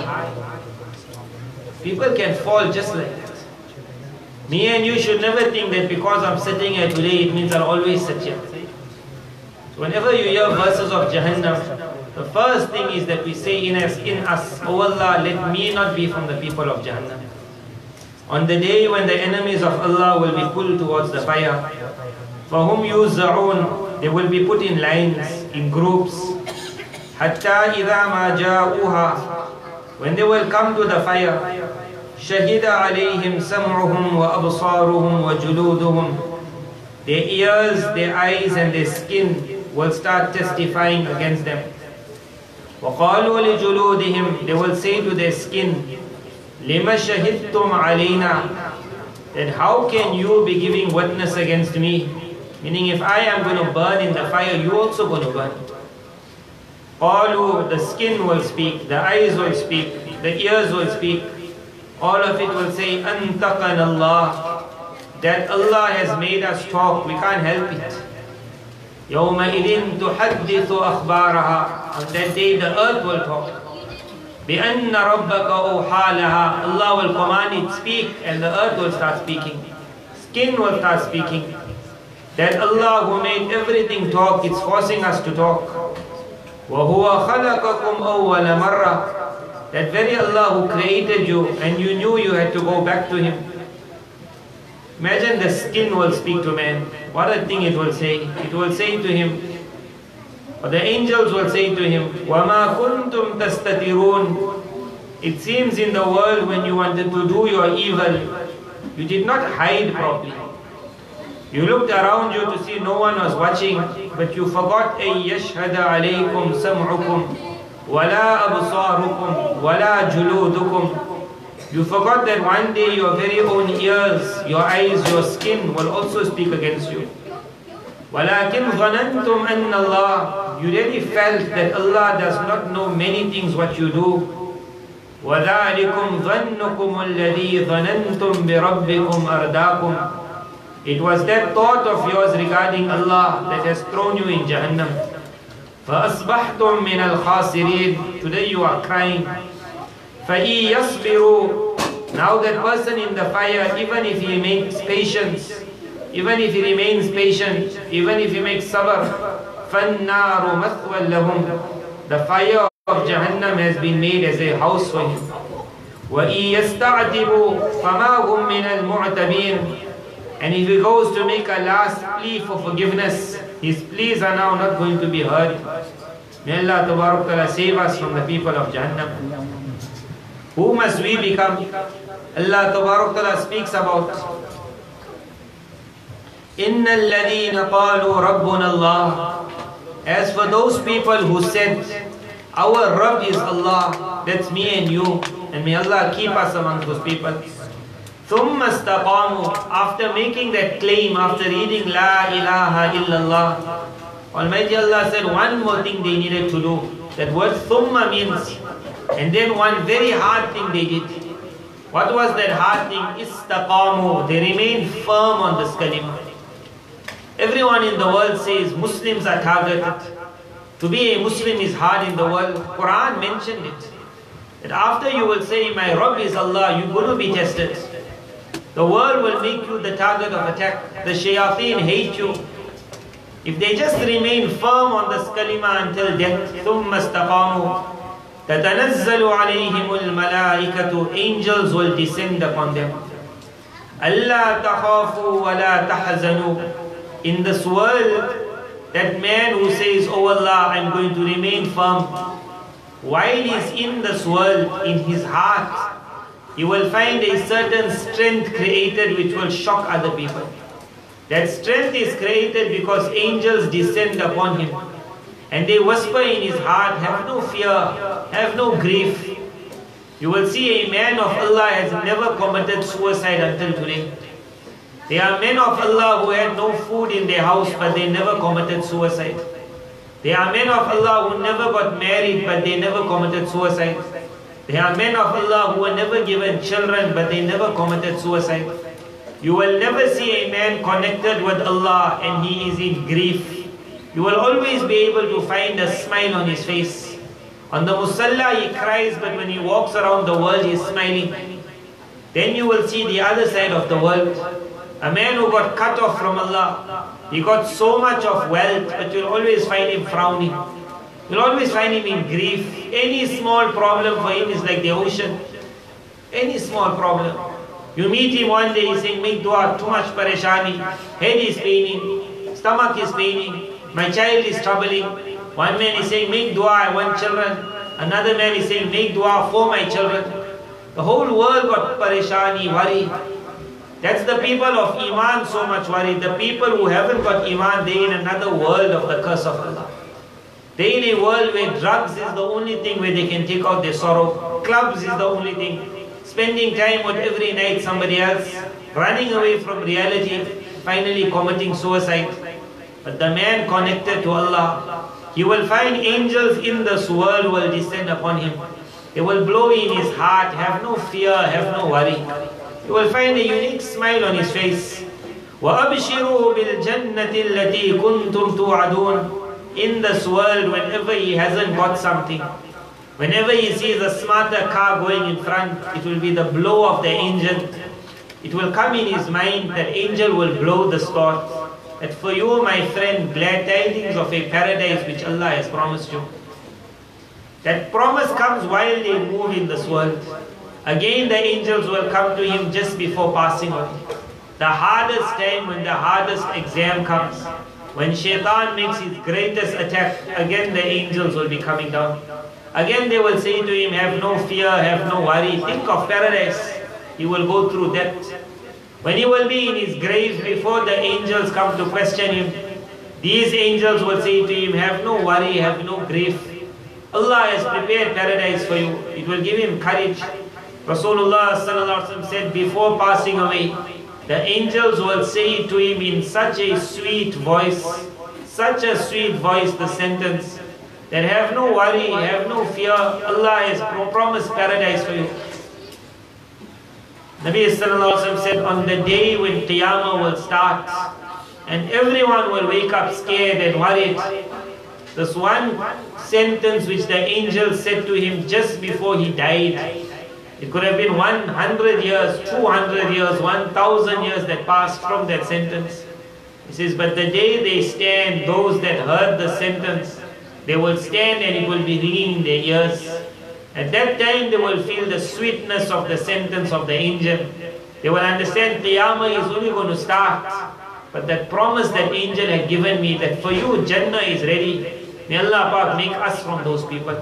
People can fall just like that. Me and you should never think that because I'm sitting here today, it means I'll always sit here. So whenever you hear verses of Jahannam, the first thing is that we say in us, Oh Allah, let me not be from the people of Jahannam. On the day when the enemies of Allah will be pulled towards the fire, فَهُمْ يُوزَعُونَ, they will be put in lines, in groups. حَتَّى إِذَا مَا جَاءُوهَا, when they will come to the fire, شَهِدَ عَلَيْهِمْ سَمْعُهُمْ وَأَبْصَارُهُمْ وَجُلُودُهُمْ, their ears, their eyes and their skin will start testifying against them. وَقَالُوا لِجُلُودِهِمْ, they will say to their skin, لِمَ شَهِدْتُمْ عَلَيْنَا, that how can you be giving witness against me? Meaning if I am going to burn in the fire, you also going to burn. قَالُوا, the skin will speak, the eyes will speak, the ears will speak. all of it will say, Antaqan Allah, that Allah has made us talk, we can't help it. يَوْمَئِذٍ تُحَدِّثُ أَخْبَارَهَا, on that day the earth will talk. بِأَنَّ رَبَّكَ أَوْحَى لَهَا, Allah will command it, speak, and the earth will start speaking. Skin will start speaking. That Allah who made everything talk, it's forcing us to talk. وَهُوَ خَلَقَكُمْ أَوَّلَ مَرَّةٍ, that very Allah who created you and you knew you had to go back to Him. Imagine the skin will speak to man. What a thing it will say. It will say to him, or the angels will say to him, وَمَا كُنْتُمْ تَسْتَتِرُونَ. It seems in the world when you wanted to do your evil, you did not hide properly. You looked around you to see no one was watching, but you forgot أَن يَشْهَدَ عَلَيْكُمْ سَمْعُكُمْ وَلَا أَبْصَارُكُمْ وَلَا جُلُودُكُمْ. You forgot that one day your very own ears, your eyes, your skin will also speak against you. وَلَكِنْ ظَنَنْتُمْ أَنَّ اللَّهَ, you really felt that Allah does not know many things what you do. وَذَلِكُمْ ظَنُّكُمُ الَّذِي ظَنَنْتُمْ بِرَبِّكُمْ أَرْدَاكُمْ. It was that thought of yours regarding Allah that has thrown you in Jahannam. فَأَصْبَحْتُمْ مِنَ الْخَاسِرِينَ. Today you are crying. فَإِن يَصْبِرُوا. Now that person in the fire, even if he makes patience, even if he remains patient, even if he makes sabr, فَالنَّارُ مَثْوًى لَهُمْ. The fire of Jahannam has been made as a house for him. وَإِن يَسْتَعْتِبُوا فَمَا هُمْ مِنَ الْمُعْتَبِينَ. And if he goes to make a last plea for forgiveness, his pleas are now not going to be heard. May Allah Tabarak Ta'ala save us from the people of Jahannam. Who must we become? Allah Tabarak Ta'ala speaks about إِنَّ الَّذِينَ قَالُوا رَبُّنَا اللَّهِ. As for those people who said, our Rabb is Allah, that's me and you, and may Allah keep us among those people. ثُمَّ اسْتَقَامُوا. After making that claim, after reading La ilaha illallah, Almighty Allah said one more thing they needed to do. That word thumma means, and then one very hard thing they did. What was that hard thing? Istaqamu. They remained firm on this kalima. Everyone in the world says Muslims are targeted. To be a Muslim is hard in the world. Quran mentioned it. That after you will say, my Rabb is Allah, you're going to be tested. The world will make you the target of attack. The shayateen hate you. If they just remain firm on this kalima until death, ثُمَّ اسْتَقَامُوا تَتَنَزَّلُ عَلَيْهِمُ الْمَلَائِكَةُ. Angels will descend upon them. أَلَّا تَخَافُوا وَلَا تَحْزَنُوا. In this world, that man who says, oh Allah, I'm going to remain firm, while he's in this world, in his heart, he will find a certain strength created which will shock other people. That strength is created because angels descend upon him. And they whisper in his heart, have no fear, have no grief. You will see a man of Allah has never committed suicide until today. There are men of Allah who had no food in their house but they never committed suicide. There are men of Allah who never got married but they never committed suicide. There are men of Allah who were never given children but they never committed suicide. You will never see a man connected with Allah and he is in grief. You will always be able to find a smile on his face. On the musalla he cries, but when he walks around the world he is smiling. Then you will see the other side of the world. A man who got cut off from Allah, he got so much of wealth, but you'll always find him frowning. You'll always find him in grief. Any small problem for him is like the ocean. Any small problem. You meet him one day, he's saying, make dua, too much pareshani, head is paining, stomach is paining, my child is troubling. One man is saying, make dua, I want children. Another man is saying, make dua for my children. The whole world got pareshani, worried. That's the people of Iman so much worried. The people who haven't got Iman, they're in another world of the curse of Allah. They're in a world where drugs is the only thing where they can take out their sorrow. Clubs is the only thing. Spending time with every night somebody else. Running away from reality. Finally committing suicide. But the man connected to Allah, he will find angels in this world will descend upon him. They will blow in his heart, have no fear, have no worry. You will find a unique smile on his face. وَأَبْشِرُوا بِالْجَنَّةِ الَّتِي كُنْتُمْ تُوعَدُونَ. In this world, whenever he hasn't got something, whenever he sees a smarter car going in front, it will be the blow of the angel. It will come in his mind that angel will blow the thought that for you, my friend, glad tidings of a paradise which Allah has promised you. That promise comes while they move in this world. Again, the angels will come to him just before passing on. The hardest time, when the hardest exam comes, when shaitan makes his greatest attack, again the angels will be coming down. Again they will say to him, have no fear, have no worry, think of paradise. He will go through that. When he will be in his grave, before the angels come to question him, these angels will say to him, have no worry, have no grief. Allah has prepared paradise for you. It will give him courage. Rasulullah said, before passing away, the angels will say to him in such a sweet voice, the sentence, that have no worry, have no fear, Allah has promised paradise for you. Nabi said, on the day when Qiyamah will start, and everyone will wake up scared and worried, this one sentence which the angel said to him just before he died, it could have been 100 years, 200 years, 1,000 years that passed from that sentence. He says, but the day they stand, those that heard the sentence, they will stand and it will be ringing in their ears. At that time they will feel the sweetness of the sentence of the angel. They will understand Qiyamah is only going to start. But that promise that angel had given me, that for you Jannah is ready. May Allah Pak make us from those people.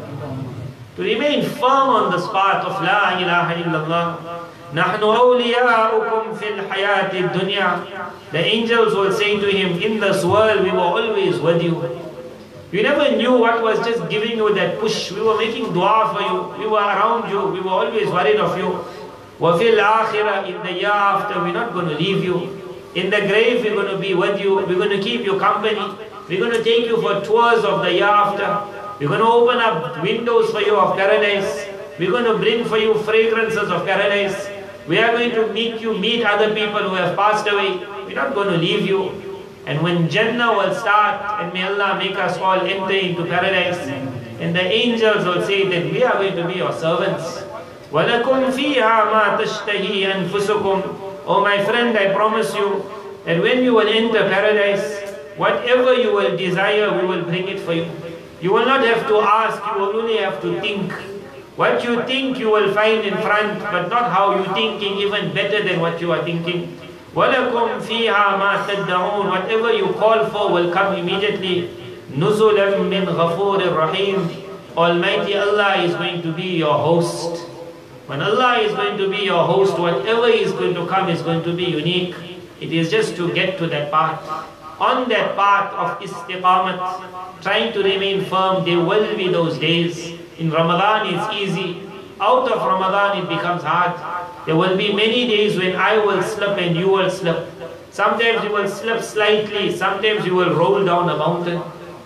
To remain firm on this path of La ilaha illallah. نَحْنُ أَوْلِيَاؤُكُمْ فِي الْحَيَاةِ الدُّنْيَا. The angels will say to him, in this world we were always with you. You never knew what was just giving you that push. We were making dua for you. We were around you. We were always worried of you. وَفِي الْآخِرَةِ. In the year after, we're not going to leave you. In the grave, we're going to be with you. We're going to keep you company. We're going to take you for tours of the year after. We're going to open up windows for you of paradise. We're going to bring for you fragrances of paradise. We are going to meet other people who have passed away. We're not going to leave you. And when Jannah will start, and may Allah make us all enter into paradise, and the angels will say that we are going to be your servants. وَلَكُمْ فِيهَا مَا تَشْتَهِي أَنفُسُكُمْ. Oh my friend, I promise you that when you will enter paradise, whatever you will desire, we will bring it for you. You will not have to ask, you will only have to think. What you think you will find in front, but not how you thinking, even better than what you are thinking. وَلَكُمْ فِيهَا مَا تَدَّعُونَ. Whatever you call for will come immediately. نُزُلًا مِّنْ غَفُورٍ رَحِيمٍ. Almighty Allah is going to be your host. When Allah is going to be your host, whatever is going to come is going to be unique. It is just to get to that path. On that path of istiqamat, trying to remain firm, there will be those days. In Ramadan it's easy. Out of Ramadan it becomes hard. There will be many days when I will slip and you will slip. Sometimes you will slip slightly, sometimes you will roll down a mountain.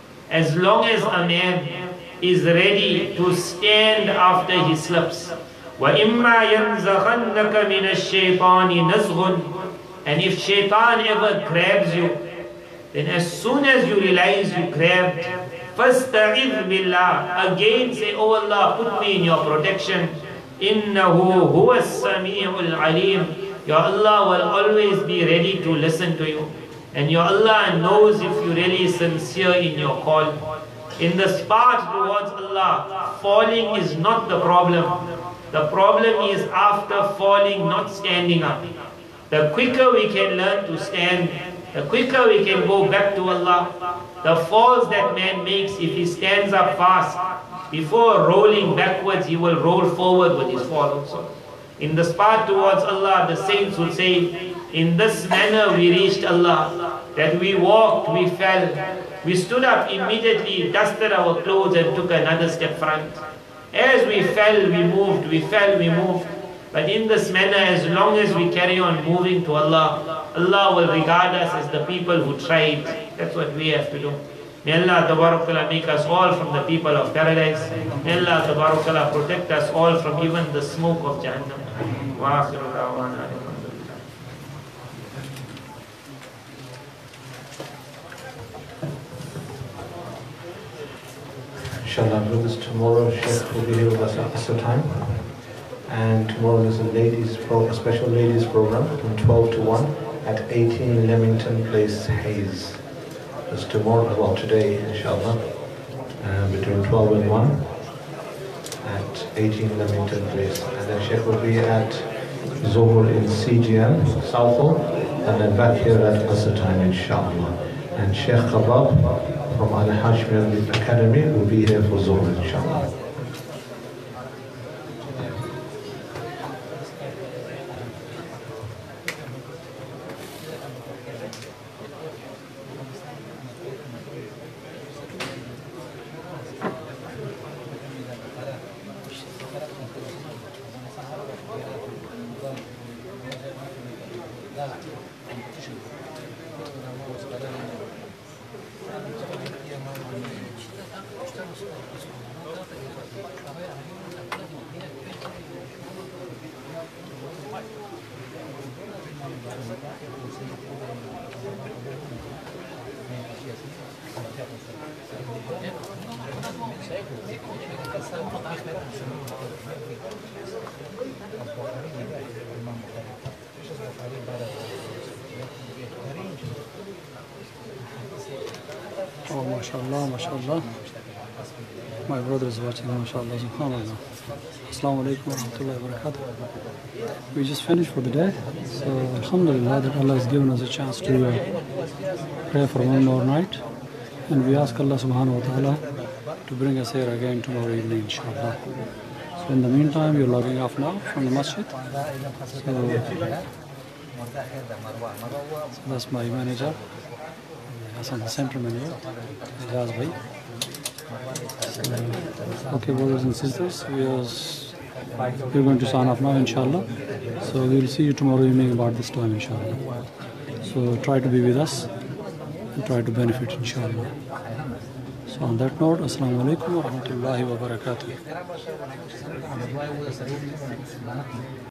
As long as a man is ready to stand after he slips. وَإِمَّا يَنْزَغَنَّكَ مِنَ الشَّيْطَانِ نَزْغٌ. And if shaitan ever grabs you, then as soon as you realize you grabbed, فَاسْتَعِذْ بِاللَّهِ. Again say, oh Allah, put me in your protection. إِنَّهُ هُوَ السَّمِيعُ الْعَلِيمُ. Your Allah will always be ready to listen to you. And your Allah knows if you're really sincere in your call. In this path towards Allah, falling is not the problem. The problem is after falling, not standing up. The quicker we can learn to stand, the quicker we can go back to Allah. The falls that man makes, if he stands up fast, before rolling backwards, he will roll forward with his fall also. In this path towards Allah, the saints will say, in this manner we reached Allah. That we walked, we fell. We stood up immediately, dusted our clothes and took another step front. As we fell, we moved, we fell, we moved. But in this manner, as long as we carry on moving to Allah, Allah will regard us as the people who tried. That's what we have to do. May Allah Ta'ala make us all from the people of paradise. May Allah Ta'ala protect us all from even the smoke of Jahannam. Wa akhiru da'wana alhamdulillah. Inshallah, brothers, tomorrow Sheikh will be here with us at Asr time. And tomorrow is a special ladies program from 12 to 1 at 18 Leamington Place, Hayes. That's tomorrow, well today, inshallah, between 12 and 1 at 18 Leamington Place. And then Sheikh will be at Zohar in CGM, Southall, and then back here at Asr time, inshallah. And Sheikh Khabab from Al-Hashmi Academy will be here for Zohar, inshallah. Oh, mashallah, mashallah. My brother is watching, mashallah, subhanallah. Assalamu alaikum wa rahmatullahi wa barakatuh. We just finished for the day. So, alhamdulillah, that Allah has given us a chance to pray for one more night. And we ask Allah subhanahu wa ta'ala to bring us here again tomorrow evening, inshallah. So, in the meantime, you're logging off now from the masjid. So that's my manager. Hassan, the center manager. Okay, brothers and sisters, we're going to sign off now, inshallah. So we'll see you tomorrow evening about this time, inshallah. So try to be with us and try to benefit, inshallah. So on that note, assalamu alaikum wa rahmatullahi wa barakatuh.